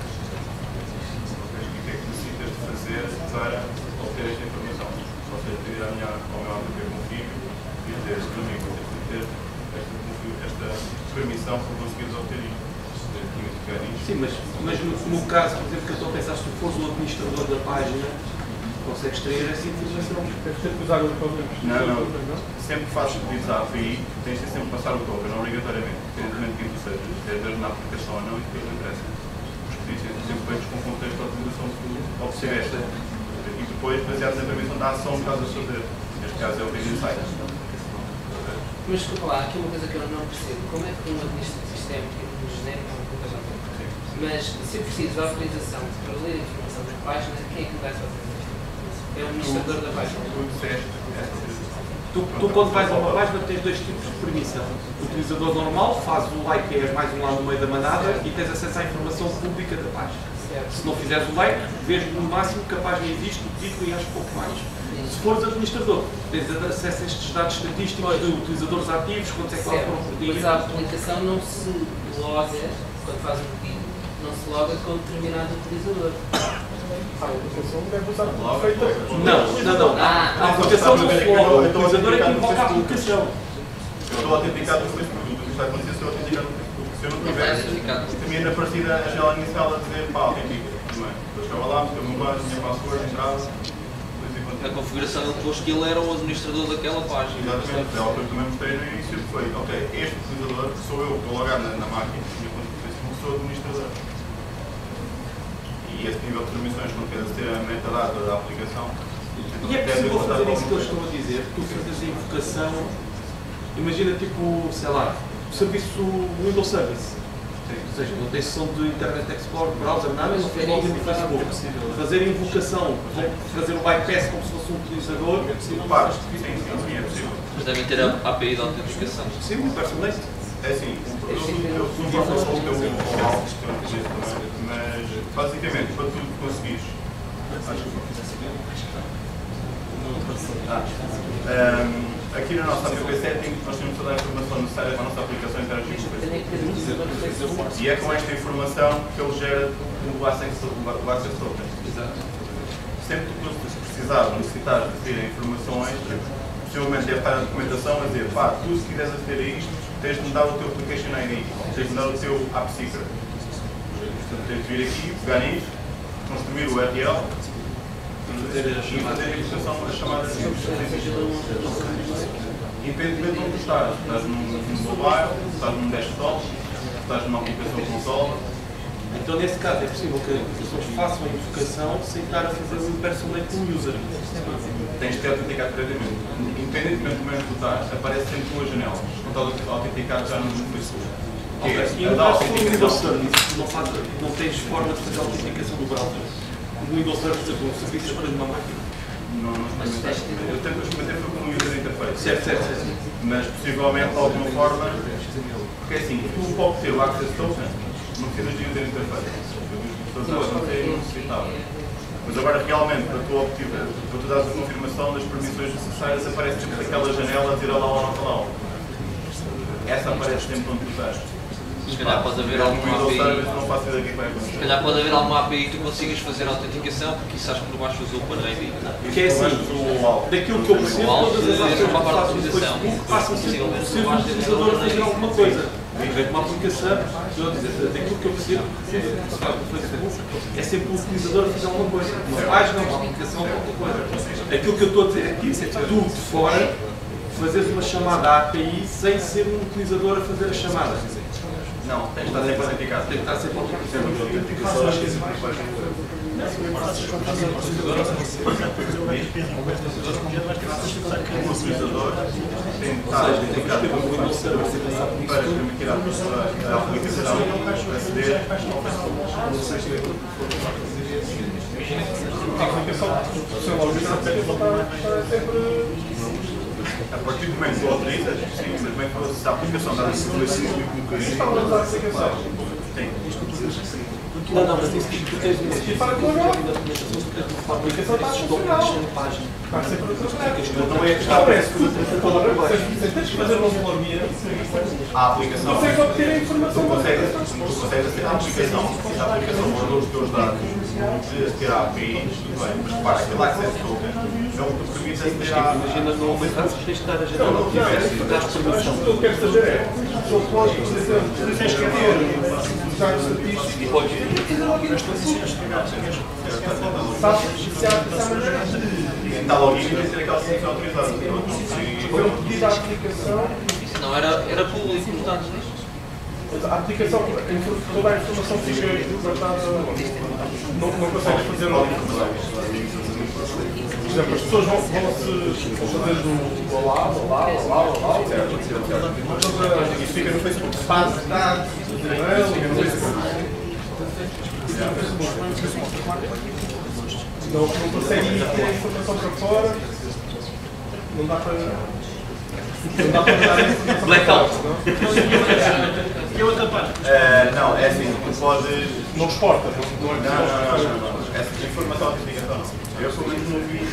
[SPEAKER 1] o que é que necessitas de fazer para obter esta informação. Ou seja, pedir ao meu app config e dizer, se não me engano, ter esta permissão para conseguires obter isto.
[SPEAKER 11] Sim, mas no caso, por exemplo, que eu estou a pensar, se tu fores o administrador da página, consegues extrair essa informação.
[SPEAKER 3] Deve ter que usar o token.
[SPEAKER 1] Não. Sempre que fazes pedidos à API, tens de sempre passar o token, obrigatoriamente, independentemente de quem tu sejas, seja na aplicação ou não, isso depois não interessa. Os pedidos são sempre feitos com contexto de utilização que tu obtiveste. E depois, baseados na permissão da ação que estás a fazer. Neste caso é o Big Insight.
[SPEAKER 4] Mas desculpa lá, aqui uma coisa que eu não percebo. Como é que um administrador de sistema, tipo genérico, mas se eu preciso de autorização para ler a informação da página, quem é que me dá essa autorização? É o administrador da página.
[SPEAKER 11] Tu quando vais a uma página tens dois tipos de permissão. O utilizador normal faz o like e és mais um lá no meio da manada e tens acesso à informação pública da página. Se não fizeres o like, vês no máximo que a página existe, o título e acho pouco mais. Se fores administrador, tens acesso a estes dados estatísticos de utilizadores ativos, quantos é que foram por dia.
[SPEAKER 4] Mas a aplicação não se loga, quando faz o pedido, não se loga com determinado utilizador.
[SPEAKER 3] A aplicação deve usar
[SPEAKER 11] Não. A aplicação não se loga, o utilizador é que invoca a aplicação.
[SPEAKER 1] Eu estou autenticado no Facebook, o que está a acontecer se eu autenticar no Facebook. Se eu não tiver, também na partida a janela inicial a dizer, pá, autentica. Eu estava lá, meteu o meu banco, tinha password, entrava.
[SPEAKER 10] A configuração ele pôs que ele era o administrador daquela página.
[SPEAKER 1] Exatamente, é algo que eu também mostrei no início, foi, ok, este utilizador, sou eu que vou logar na máquina, minha conta de Facebook, sou o administrador. E esse nível de permissões, quando queres ter a metadata da aplicação...
[SPEAKER 11] E é possível fazer isso que eles estão a dizer, tu fazes a invocação, imagina tipo, sei lá, o serviço Windows Service. Ou seja, não tem sessão de Internet Explorer, browser, nada, não fez logo no Facebook. Fazer a invocação, fazer o bypass como se fosse um utilizador.
[SPEAKER 1] Sim, é possível.
[SPEAKER 10] Mas devem ter a API de autenticação.
[SPEAKER 11] Sim, o personalista.
[SPEAKER 1] É assim, eu sou algo mas basicamente, para tu conseguires. Aqui na nossa app setting, nós temos toda a informação necessária para a nossa aplicação interagir com o Facebook. E é com esta informação que ele gera o Access Token. Sempre que tu precisar ou necessitar de ter informação extra, possivelmente deve estar a documentação a dizer, pá, tu se quiseres aceder a isto, tens de me dar o teu application ID, tens de me dar o teu app secret. Portanto, tens de vir aqui, pegar nisto, construir o URL e fazer a execução das chamadas independentemente de onde estás. Estás num mobile, estás num desktop, estás numa aplicação console.
[SPEAKER 11] Então, nesse caso, é possível que as pessoas façam a invocação sem estar a fazer o impersonate com o user.
[SPEAKER 1] Tens de ter autenticado previamente. Independentemente do momento que tu estás, aparece sempre duas janelas. Não estás autenticado já no Facebook.
[SPEAKER 11] Ok, e no caso do Windows Service, não tens forma de fazer a autenticação do browser? O Windows Service é um serviço para uma máquina?
[SPEAKER 1] Não experimentei. Eu tento experimentar foi com o user interface.
[SPEAKER 11] Certo.
[SPEAKER 1] Mas possivelmente, de alguma forma, porque é assim, tu pode ter o Access Token, não precisas de user interface. As pessoas acham que é inaceitável. Mas agora, realmente, para tu dares a confirmação das permissões necessárias, aparece sempre aquela janela a dizer olá. Essa aparece sempre onde tu estás.
[SPEAKER 10] Se calhar pode haver alguma API.
[SPEAKER 1] Se
[SPEAKER 10] calhar pode haver alguma API que tu consigas fazer a autenticação, porque isso acho que por baixo usa o OpenID.
[SPEAKER 11] Que é assim, daquilo que eu percebo, todas as ações que fazem no Facebook passam sempre por ser um utilizador a fazer alguma coisa. Uma aplicação, daquilo que eu percebo, no Facebook, é sempre o utilizador a fazer alguma coisa. Uma página, uma aplicação, qualquer coisa. Aquilo que eu estou a dizer aqui é tu de fora fazeres uma chamada à API sem ser um utilizador a fazer a chamada.
[SPEAKER 1] Não, tem que estar sempre autenticado.
[SPEAKER 11] Tem que estar sempre autenticado.
[SPEAKER 1] O utilizador tem que estar autenticado para permitir à aplicação aceder
[SPEAKER 3] a aplicação, sem login,
[SPEAKER 1] a partir do momento que tu autorizas, simplesmente se a aplicação dá esse
[SPEAKER 11] Não, mas isso tu tens uma aplicação está a funcionar.
[SPEAKER 3] Vai ser para não é que tens que fazer um login.
[SPEAKER 1] A aplicação.
[SPEAKER 3] Consegues obter a informação.
[SPEAKER 1] Tu consegues aceder à aplicação. Se a aplicação mandou os teus dados de aceder à API, tudo bem. Mas repara, aquele Access Token é o que te permite aceder à.
[SPEAKER 11] Imagina, no momento que tens de estar a gerar uma tivesse e dás permissão.
[SPEAKER 3] O que eu quero saber é, se ele pode, por exemplo, tens que ter usar o estatístico e pode
[SPEAKER 1] está login e vai ser aquela função autorizada.
[SPEAKER 3] Foi um pedido à aplicação.
[SPEAKER 10] Não, era público os dados.
[SPEAKER 3] A aplicação, toda a informação fica guardada, não consegues fazer login. Por exemplo, as pessoas vão fazer do olá, isto fica no Facebook, faz dados, fica no Facebook. Não consegue ter a informação para fora, não dá para dar a informação
[SPEAKER 11] blackout.
[SPEAKER 3] E a outra parte?
[SPEAKER 1] Não, é assim, tu podes...
[SPEAKER 3] Não exporta?
[SPEAKER 1] Não. Essa informação de autenticação não. Eu pelo menos não vi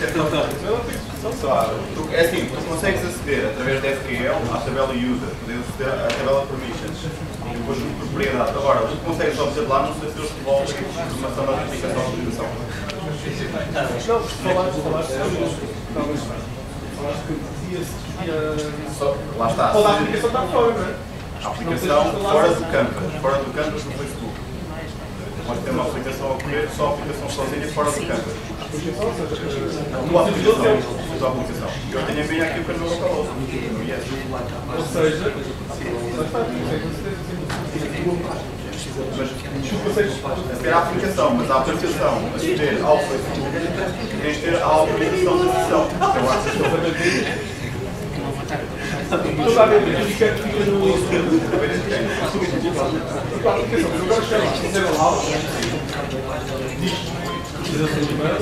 [SPEAKER 1] é assim, tu consegues aceder através da SQL à tabela user, podes aceder à tabela permissions e depois de propriedade. Agora, tu consegues obter lá, não sei se eles devolvem a informação da autenticação ou utilização.
[SPEAKER 3] Não, falaste que
[SPEAKER 1] lá está.
[SPEAKER 3] Toda a aplicação está fora, não é?
[SPEAKER 1] A aplicação fora do campus do Facebook. Pode ter uma aplicação a ocorrer, só a aplicação sozinha fora do campus. Uma aplicação. Eu tenho a minha aqui para o meu local.
[SPEAKER 3] Ou seja,
[SPEAKER 1] ter a aplicação, mas a aplicação aceder ao Facebook tens de ter a autorização da sessão. Então, a sessão
[SPEAKER 3] toda a vez fica no a aplicação, eu gosto de lá, fazer a aula, diz utilização de e-mail,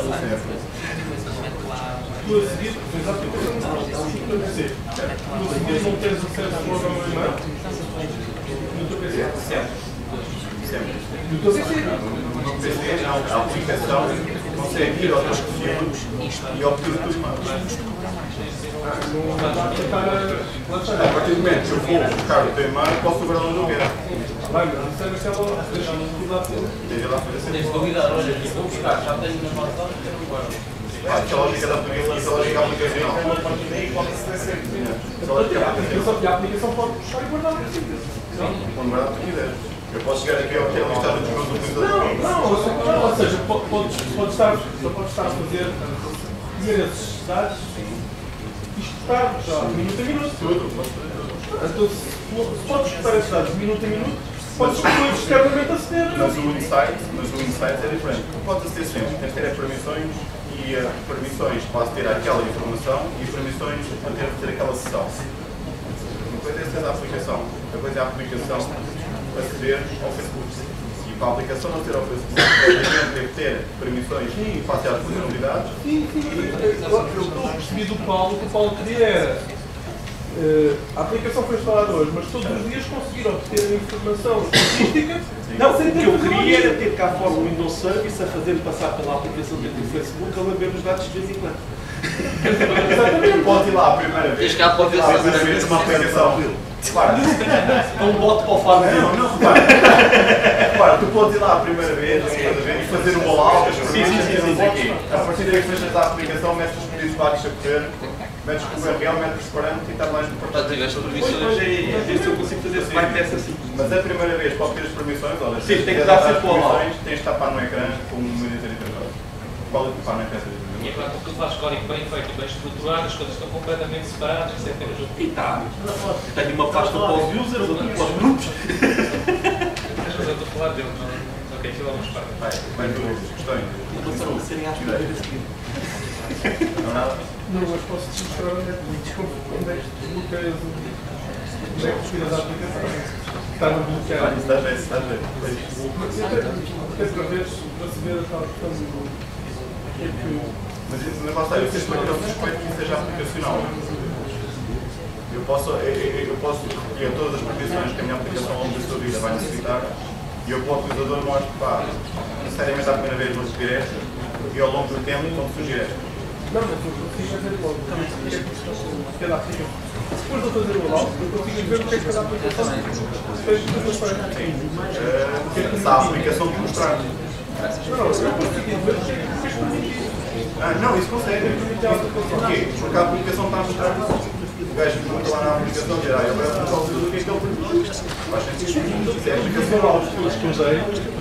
[SPEAKER 3] tu a seguir, exatamente, tu a seguir não tens acesso ao e-mail,
[SPEAKER 1] No PC não, a aplicação consegue ir aos meus perfis e obter tudo mais. A partir do momento que eu vou buscar o teu e-mail, posso guardar no jogo.
[SPEAKER 3] Vai, mas isso é naquela. Deixa eu lá fazer.
[SPEAKER 11] Tens de duvidar, olha, vou buscar, já tenho na mão, quero guardar.
[SPEAKER 1] Essa lógica da aplicação, essa lógica aplicacional.
[SPEAKER 3] A aplicação pode puxar e guardar.
[SPEAKER 1] Pode guardar o que quiser. Eu posso chegar aqui ao que é a listagem dos meus utilizadores.
[SPEAKER 3] Não, ou seja, pode estar a fazer esses dados e escutar já minuto a minuto.
[SPEAKER 1] Tudo.
[SPEAKER 3] Então, se podes escutar esses dados minuto a minuto, podes depois externamente aceder.
[SPEAKER 1] Mas o insight é diferente. Tu podes aceder sempre, tens de ter permissões e permissões para aceder àquela informação e permissões para ter aquela sessão. Uma coisa é aceder à aplicação, outra coisa é a aplicação aceder ao Facebook. E para a aplicação não ter ao Facebook, tem que ter permissões para ter as funcionalidades.
[SPEAKER 3] Sim. Eu estou a perceber do Paulo, o que o Paulo queria era a aplicação foi instalada hoje, mas todos os dias conseguir obter informação estatística.
[SPEAKER 11] Não, o que eu queria era ter cá fora o Windows Service a fazer-me passar pela aplicação dentro do Facebook a lamber os dados de vez em quando.
[SPEAKER 1] Exatamente. Pode ir lá a primeira vez.
[SPEAKER 10] Tens cá para ver
[SPEAKER 1] se uma aplicação. Repara.
[SPEAKER 11] É um bote para o farm.
[SPEAKER 1] Não, repara. Tu podes ir lá a primeira vez e fazer um rollout. Sim. A partir daí que fechas a aplicação, metes os pedidos básicos a correr, metes o URL, metes os parâmetros e está mais no portal.
[SPEAKER 10] Já tiveste permissões?
[SPEAKER 11] Pois é, se eu consigo fazer esse bypass assim.
[SPEAKER 1] Mas a primeira vez para obter as permissões, olha,
[SPEAKER 11] sim, tem que dar sempre ao lado.
[SPEAKER 1] Tens de tapar no ecrã com um editor interface. Qual é que tapar no ecrã?
[SPEAKER 12] E agora, porque tu fazes código bem feito, bem estruturado, as coisas estão completamente separadas, sem ter ajuda.
[SPEAKER 11] E está. Tenho uma pasta para os users, outra para os grupos.
[SPEAKER 12] Mas eu estou a falar dele, não. Ok, aquilo é uma espada.
[SPEAKER 1] Mais dúvidas, questões?
[SPEAKER 11] Não só de serem às primeiras a seguir.
[SPEAKER 1] Não nada?
[SPEAKER 3] Não, mas posso te mostrar onde é que desbloqueias a aplicação. Está no bloqueio.
[SPEAKER 1] Estás bem.
[SPEAKER 3] Porque para ver a tal questão do.
[SPEAKER 1] Mas lá está, eu suspeito que isso seja aplicacional. Eu posso recolher todas as permissões que a minha aplicação ao longo da sua vida vai necessitar e eu, como utilizador, não acho que vá necessariamente à primeira vez vou seguir esta e ao longo do tempo quando surgir esta.
[SPEAKER 3] Não, mas eu consigo fazer logo. Cada aplicação. Depois de eu fazer o rollout, eu consigo ver o que é que cada aplicação fez do meu pai.
[SPEAKER 1] Se a aplicação te mostrar.
[SPEAKER 3] Não, eu consigo ver o que é que fez comigo.
[SPEAKER 1] Não, isso consegue. Porquê? Porque a aplicação está a mostrar o gajo que monta lá na aplicação e eu agora não posso dizer o que é que ele permite. Faz sentido. Se é a aplicação
[SPEAKER 3] que usei,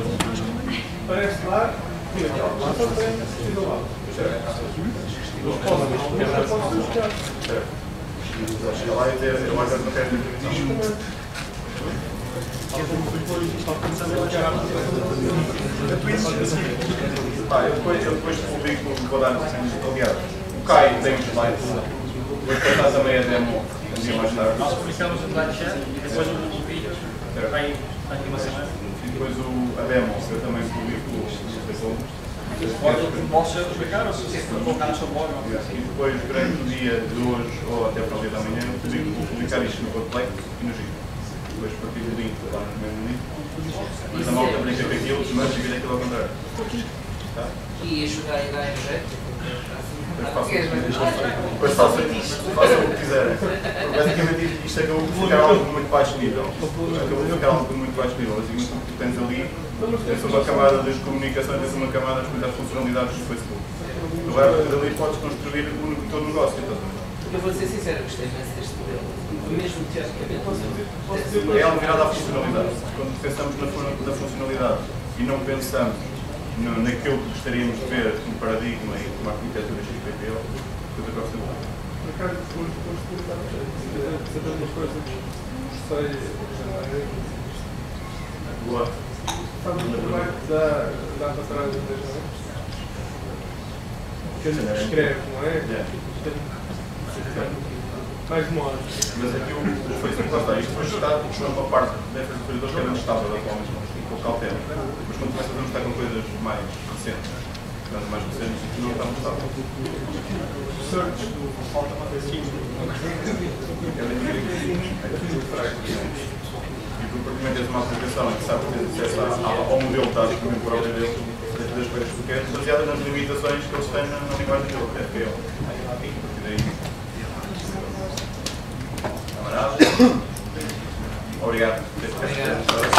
[SPEAKER 3] parece lá que a aplicação tem isolado. Eu posso buscar.
[SPEAKER 1] Chega lá e dizer, eu agora não quero ter permissão. Eu depois publico, vou dar aliás, o Caio tem os slides, vou passar também a demo um dia mais tarde.
[SPEAKER 8] Nós publicamos o slide chat e depois o vídeo vai aqui uma semana.
[SPEAKER 1] E depois a demo eu também publico
[SPEAKER 8] Posso explicar ou se você colocar no seu blog?
[SPEAKER 1] E depois durante o dia de hoje ou até para o dia da manhã vou publicar isto no Codeplex e no Giro. Depois partilho o link, lá no mesmo link. Mas a malta brinca com aquilo, mas eu aquilo ao contrário. Tá?
[SPEAKER 4] E ajudar a dar em jeito.
[SPEAKER 1] Depois façam o que quiserem. Basicamente isto acabou por ficar algo de muito baixo nível. Acabou por ficar algo de muito baixo nível. Basicamente o que tu tens ali, tens uma camada das comunicações, tens uma camada das funcionalidades do Facebook. Agora, dali podes construir o teu negócio.
[SPEAKER 4] Eu vou ser sincero, gostei mais deste modelo. Mesmo teoricamente.
[SPEAKER 1] É algo virado à funcionalidade. Quando pensamos na funcionalidade e não pensamos naquilo que gostaríamos de ver como paradigma e como arquitetura XPTO, coisa que eu gosto muito.
[SPEAKER 3] Por acaso, depois de publicar, saber uma coisa que gostei.
[SPEAKER 1] Boa.
[SPEAKER 3] Sabe o trabalho que dá para trás das leis? Que a gente escreve, não é? Mais demora.
[SPEAKER 1] Mas aqui o Facebook, lá está, isto foi gestado numa parte da infraestrutura que era estável atualmente, um pouco cautela. Mas quando começa a estar com coisas mais recentes, não está muito estável.
[SPEAKER 3] Search do falta uma vez.
[SPEAKER 1] E tu, praticamente, tens uma aplicação que sabe ter acesso ao modelo que está disponível por ordem dele, das coisas que tu queres, baseada nas limitações que eles têm na linguagem dele, que é FPL. A partir daí. Camarada. Obrigado.